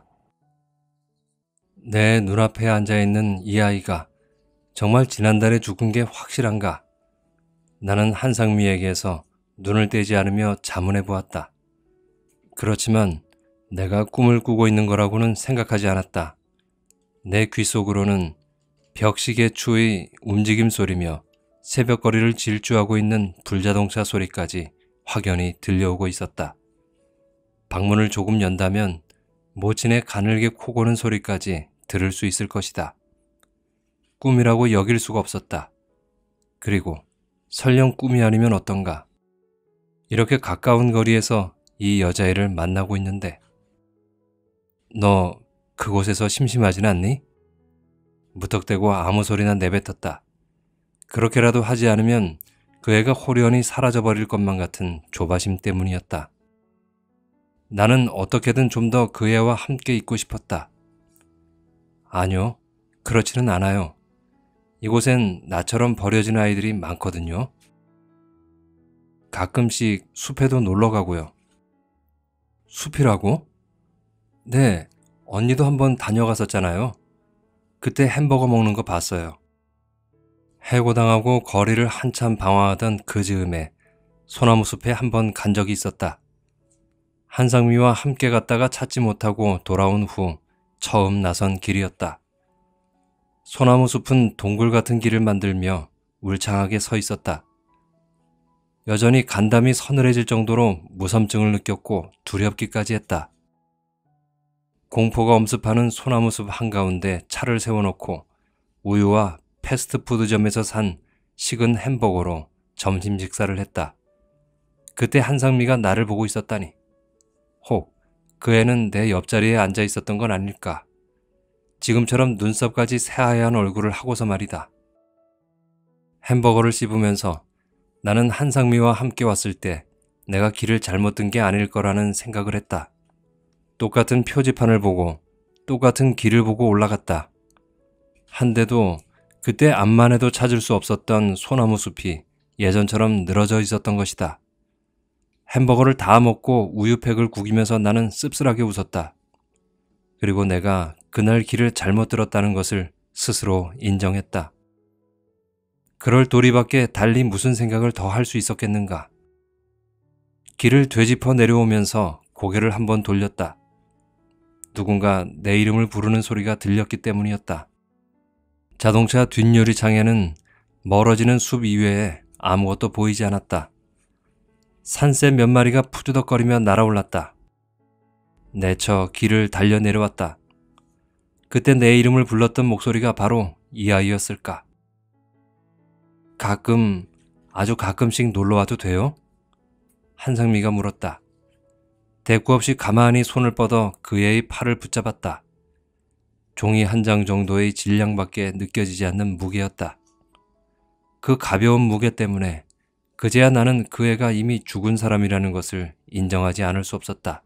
내 눈앞에 앉아있는 이 아이가 정말 지난달에 죽은 게 확실한가? 나는 한상미에게서 눈을 떼지 않으며 자문해 보았다. 그렇지만 내가 꿈을 꾸고 있는 거라고는 생각하지 않았다. 내 귓속으로는 벽시계 추의 움직임 소리며 새벽거리를 질주하고 있는 불자동차 소리까지 확연히 들려오고 있었다. 방문을 조금 연다면 모친의 가늘게 코 고는 소리까지 들을 수 있을 것이다. 꿈이라고 여길 수가 없었다. 그리고 설령 꿈이 아니면 어떤가. 이렇게 가까운 거리에서 이 여자애를 만나고 있는데 너 그곳에서 심심하진 않니? 무턱대고 아무 소리나 내뱉었다. 그렇게라도 하지 않으면 그 애가 홀연히 사라져버릴 것만 같은 조바심 때문이었다. 나는 어떻게든 좀 더 그 애와 함께 있고 싶었다. 아니요, 그렇지는 않아요. 이곳엔 나처럼 버려진 아이들이 많거든요. 가끔씩 숲에도 놀러 가고요. 숲이라고? 네, 언니도 한번 다녀갔었잖아요. 그때 햄버거 먹는 거 봤어요. 해고당하고 거리를 한참 방황하던 그 즈음에 소나무 숲에 한번 간 적이 있었다. 한상미와 함께 갔다가 찾지 못하고 돌아온 후 처음 나선 길이었다. 소나무 숲은 동굴 같은 길을 만들며 울창하게 서 있었다. 여전히 간담이 서늘해질 정도로 무섬증을 느꼈고 두렵기까지 했다. 공포가 엄습하는 소나무 숲 한가운데 차를 세워놓고 우유와 패스트푸드점에서 산 식은 햄버거로 점심 식사를 했다. 그때 한상미가 나를 보고 있었다니. 혹 그 애는 내 옆자리에 앉아 있었던 건 아닐까. 지금처럼 눈썹까지 새하얀 얼굴을 하고서 말이다. 햄버거를 씹으면서 나는 한상미와 함께 왔을 때 내가 길을 잘못 든 게 아닐 거라는 생각을 했다. 똑같은 표지판을 보고 똑같은 길을 보고 올라갔다. 한데도 그때 앞만 해도 찾을 수 없었던 소나무 숲이 예전처럼 늘어져 있었던 것이다. 햄버거를 다 먹고 우유팩을 구기면서 나는 씁쓸하게 웃었다. 그리고 내가 그날 길을 잘못 들었다는 것을 스스로 인정했다. 그럴 도리밖에 달리 무슨 생각을 더 할 수 있었겠는가. 길을 되짚어 내려오면서 고개를 한번 돌렸다. 누군가 내 이름을 부르는 소리가 들렸기 때문이었다. 자동차 뒷유리창에는 멀어지는 숲 이외에 아무것도 보이지 않았다. 산새 몇 마리가 푸드덕거리며 날아올랐다. 내쳐 길을 달려 내려왔다. 그때 내 이름을 불렀던 목소리가 바로 이 아이였을까. 아주 가끔씩 놀러와도 돼요? 한상미가 물었다. 대꾸 없이 가만히 손을 뻗어 그 애의 팔을 붙잡았다. 종이 한 장 정도의 질량밖에 느껴지지 않는 무게였다. 그 가벼운 무게 때문에 그제야 나는 그 애가 이미 죽은 사람이라는 것을 인정하지 않을 수 없었다.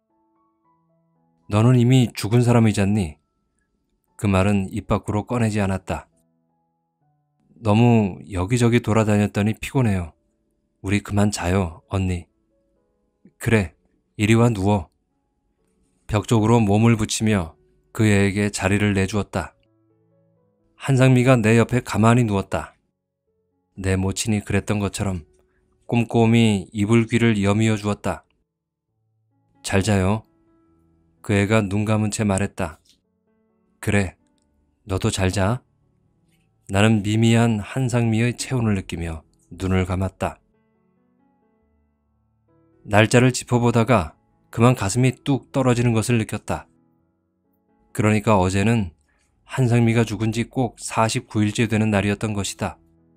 너는 이미 죽은 사람이잖니? 그 말은 입 밖으로 꺼내지 않았다. 너무 여기저기 돌아다녔더니 피곤해요. 우리 그만 자요, 언니. 그래, 이리 와 누워. 벽 쪽으로 몸을 붙이며 그 애에게 자리를 내주었다. 한상미가 내 옆에 가만히 누웠다. 내 모친이 그랬던 것처럼 꼼꼼히 이불 귀를 여미어 주었다. 잘 자요. 그 애가 눈 감은 채 말했다. 그래, 너도 잘 자. 나는 미미한 한상미의 체온을 느끼며 눈을 감았다. 날짜를 짚어보다가 그만 가슴이 뚝 떨어지는 것을 느꼈다. 그러니까 어제는 한상미가 죽은 지 꼭 49일째 되는 날이었던 것이다.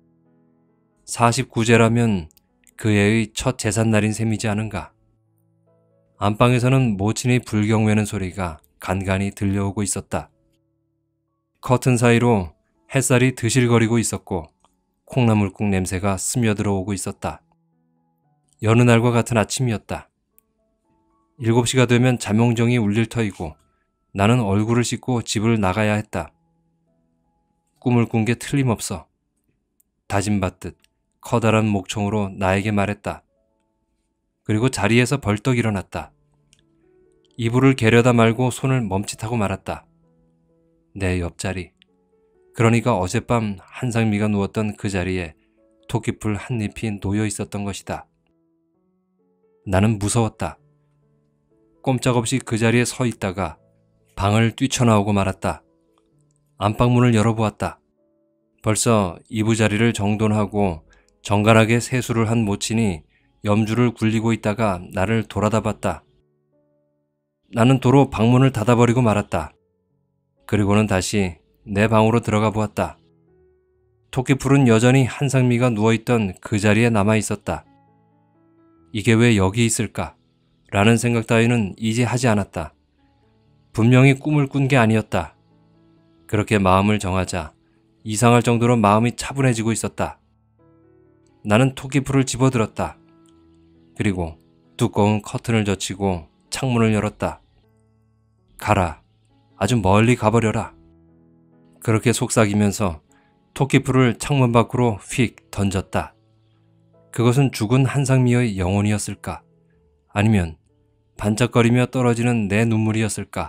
49제라면 그 애의 첫 제삿날인 셈이지 않은가. 안방에서는 모친의 불경 외는 소리가 간간히 들려오고 있었다. 커튼 사이로 햇살이 드실거리고 있었고 콩나물국 냄새가 스며들어오고 있었다. 여느 날과 같은 아침이었다. 7시가 되면 잠용정이 울릴 터이고 나는 얼굴을 씻고 집을 나가야 했다. 꿈을 꾼 게 틀림없어. 다짐받듯 커다란 목청으로 나에게 말했다. 그리고 자리에서 벌떡 일어났다. 이불을 개려다 말고 손을 멈칫하고 말았다. 내 옆자리. 그러니까 어젯밤 한상미가 누웠던 그 자리에 토끼풀 한 잎이 놓여 있었던 것이다. 나는 무서웠다. 꼼짝없이 그 자리에 서 있다가 방을 뛰쳐나오고 말았다. 안방문을 열어보았다. 벌써 이부자리를 정돈하고 정갈하게 세수를 한 모친이 염주를 굴리고 있다가 나를 돌아다 봤다. 나는 도로 방문을 닫아버리고 말았다. 그리고는 다시 내 방으로 들어가 보았다. 토끼풀은 여전히 한상미가 누워있던 그 자리에 남아있었다. 이게 왜 여기 있을까? 라는 생각 따위는 이제 하지 않았다. 분명히 꿈을 꾼 게 아니었다. 그렇게 마음을 정하자 이상할 정도로 마음이 차분해지고 있었다. 나는 토끼풀을 집어들었다. 그리고 두꺼운 커튼을 젖히고 창문을 열었다. 가라. 아주 멀리 가버려라. 그렇게 속삭이면서 토끼풀을 창문 밖으로 휙 던졌다. 그것은 죽은 한상미의 영혼이었을까? 아니면 반짝거리며 떨어지는 내 눈물이었을까?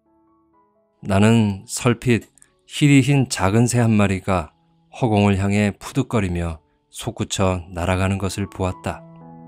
나는 설핏 희리 흰 작은 새 한 마리가 허공을 향해 푸득거리며 솟구쳐 날아가는 것을 보았다.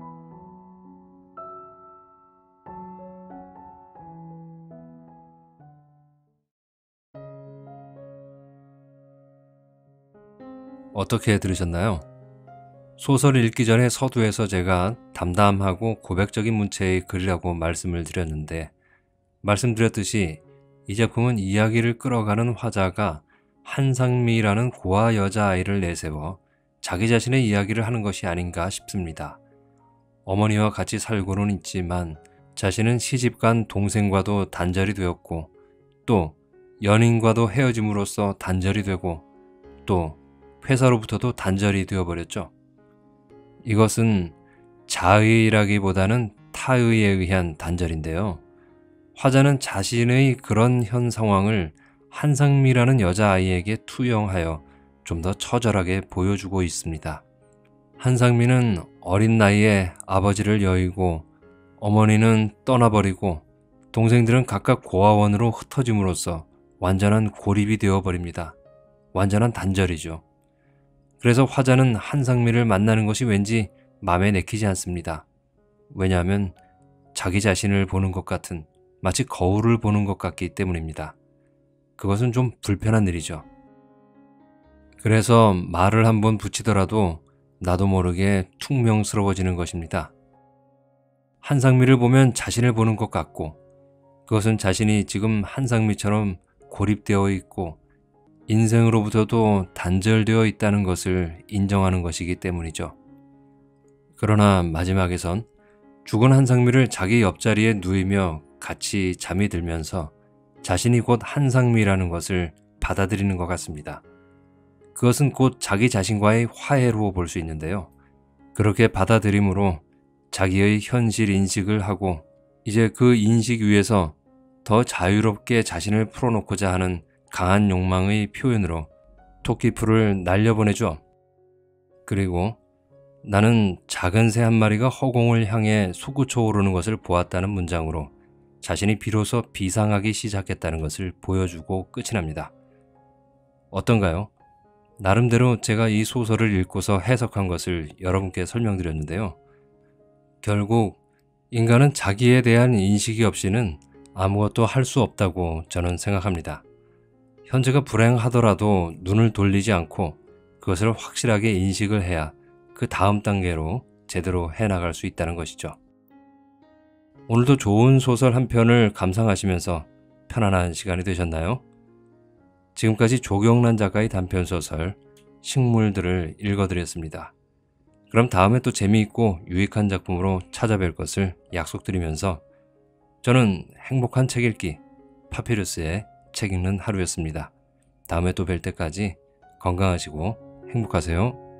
어떻게 들으셨나요? 소설 읽기 전에 서두에서 제가 담담하고 고백적인 문체의 글이라고 말씀을 드렸는데, 말씀드렸듯이 이 작품은 이야기를 끌어가는 화자가 한상미라는 고아 여자아이를 내세워 자기 자신의 이야기를 하는 것이 아닌가 싶습니다. 어머니와 같이 살고는 있지만 자신은 시집간 동생과도 단절이 되었고, 또 연인과도 헤어짐으로써 단절이 되고, 또 회사로부터도 단절이 되어버렸죠. 이것은 자의라기보다는 타의에 의한 단절인데요. 화자는 자신의 그런 현 상황을 한상미라는 여자아이에게 투영하여 좀 더 처절하게 보여주고 있습니다. 한상미는 어린 나이에 아버지를 여의고 어머니는 떠나버리고 동생들은 각각 고아원으로 흩어짐으로써 완전한 고립이 되어버립니다. 완전한 단절이죠. 그래서 화자는 한상미를 만나는 것이 왠지 마음에 내키지 않습니다. 왜냐하면 자기 자신을 보는 것 같은, 마치 거울을 보는 것 같기 때문입니다. 그것은 좀 불편한 일이죠. 그래서 말을 한번 붙이더라도 나도 모르게 퉁명스러워지는 것입니다. 한상미를 보면 자신을 보는 것 같고, 그것은 자신이 지금 한상미처럼 고립되어 있고 인생으로부터도 단절되어 있다는 것을 인정하는 것이기 때문이죠. 그러나 마지막에선 죽은 한상미를 자기 옆자리에 누이며 같이 잠이 들면서 자신이 곧 한상미라는 것을 받아들이는 것 같습니다. 그것은 곧 자기 자신과의 화해로 볼 수 있는데요. 그렇게 받아들임으로 자기의 현실 인식을 하고 이제 그 인식 위에서 더 자유롭게 자신을 풀어놓고자 하는 강한 욕망의 표현으로 토끼풀을 날려보내죠. 그리고 나는 작은 새 한 마리가 허공을 향해 솟구쳐 오르는 것을 보았다는 문장으로 자신이 비로소 비상하기 시작했다는 것을 보여주고 끝이 납니다. 어떤가요? 나름대로 제가 이 소설을 읽고서 해석한 것을 여러분께 설명드렸는데요. 결국 인간은 자기에 대한 인식이 없이는 아무것도 할 수 없다고 저는 생각합니다. 현재가 불행하더라도 눈을 돌리지 않고 그것을 확실하게 인식을 해야 그 다음 단계로 제대로 해나갈 수 있다는 것이죠. 오늘도 좋은 소설 한 편을 감상하시면서 편안한 시간이 되셨나요? 지금까지 조경란 작가의 단편소설 식물들을 읽어드렸습니다. 그럼 다음에 또 재미있고 유익한 작품으로 찾아뵐 것을 약속드리면서 저는 행복한 책 읽기 파피루스의 책 읽는 하루였습니다. 다음에 또 뵐 때까지 건강하시고 행복하세요.